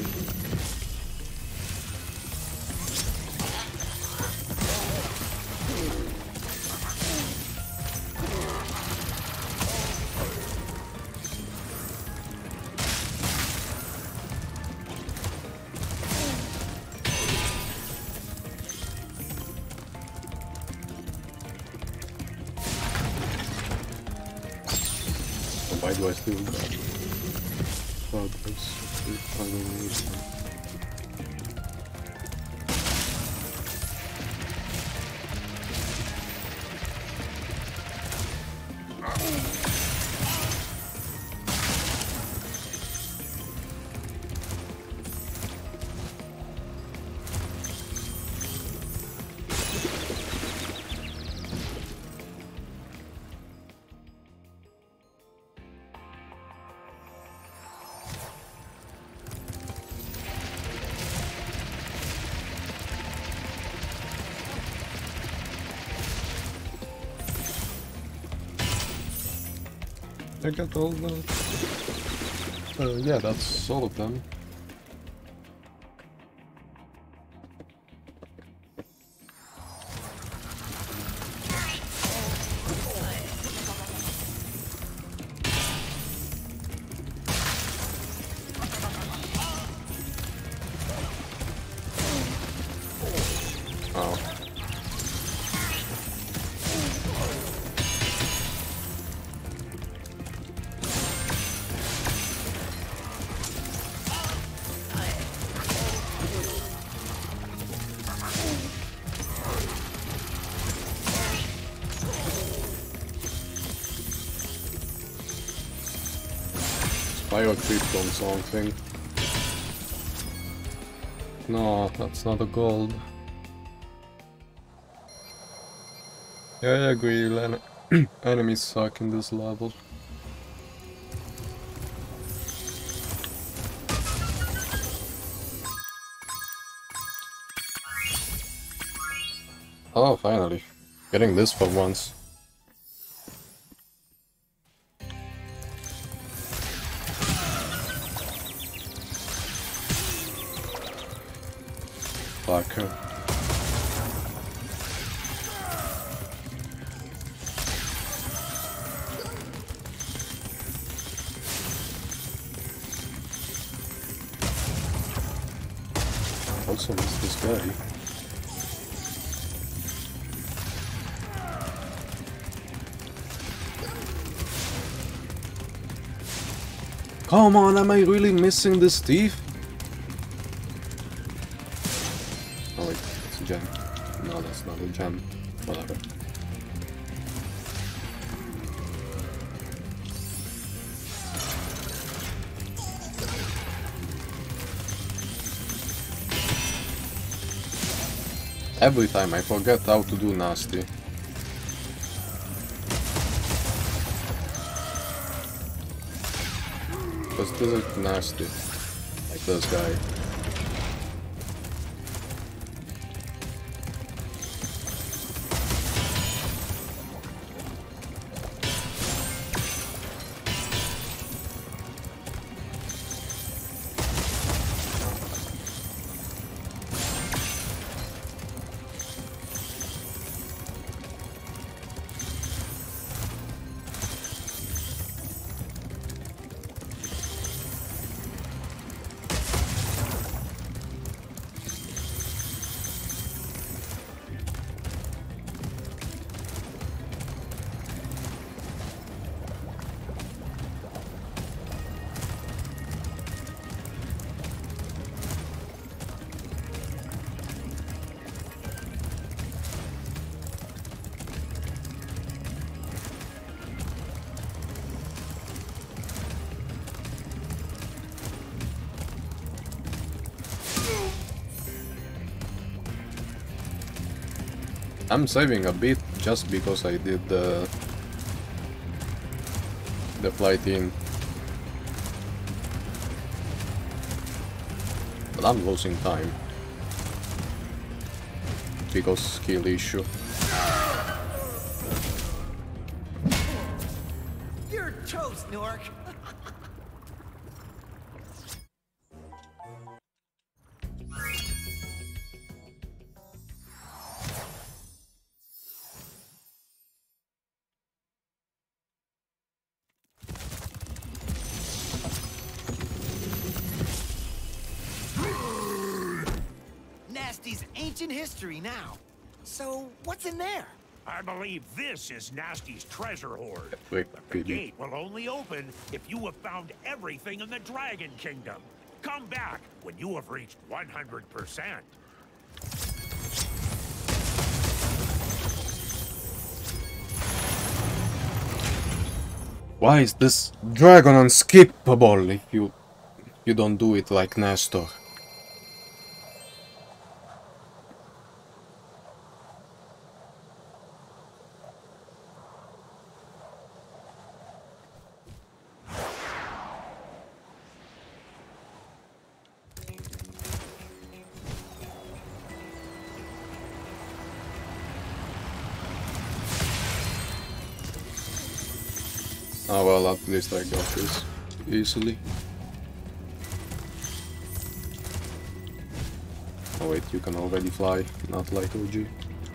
Why do I still die? Progress. I don't need them. I got all that. Yeah, that's all of them. Oh. Spyro creeped on something. No, that's not a gold. Yeah, I agree, enemies suck in this level. Oh, finally. Getting this for once. Fucker. Also missed this guy. Come on, am I really missing this thief? Oh wait, it's a gem. No, that's not a gem. Whatever. Every time I forget how to do nasty. Because this is nasty. Like this guy. I'm saving a bit just because I did the flight in. But I'm losing time. Because skill issue. You're toast, Nork. Nasty's ancient history now. So, what's in there? I believe this is Nasty's treasure hoard. Wait, But the gate will only open if you have found everything in the Dragon Kingdom. Come back when you have reached 100%. Why is this dragon unskippable if you don't do it like Nestor? Oh well, at least I got this easily. Oh wait, you can already fly, not like OG.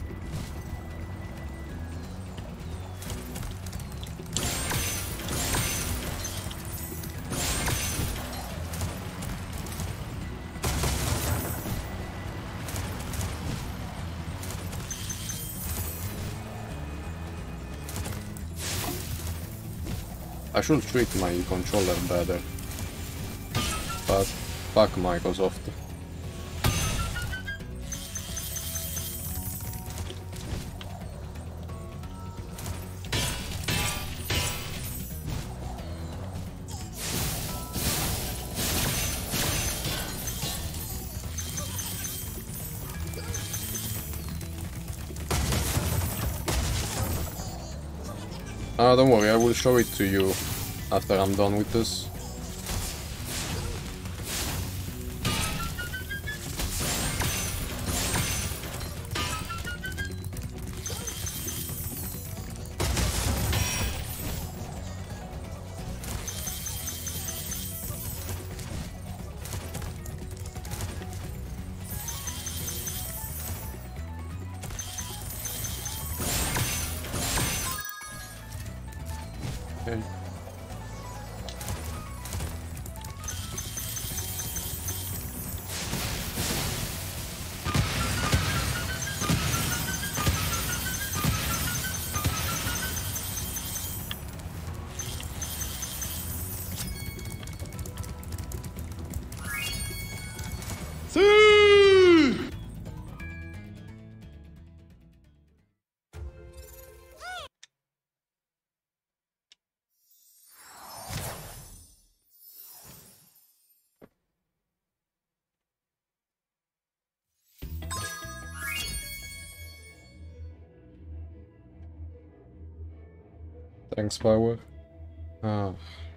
I should treat my controller better, but fuck Microsoft. Don't worry, I will show it to you after I'm done with this. Okay. Thanks, Power. Ah.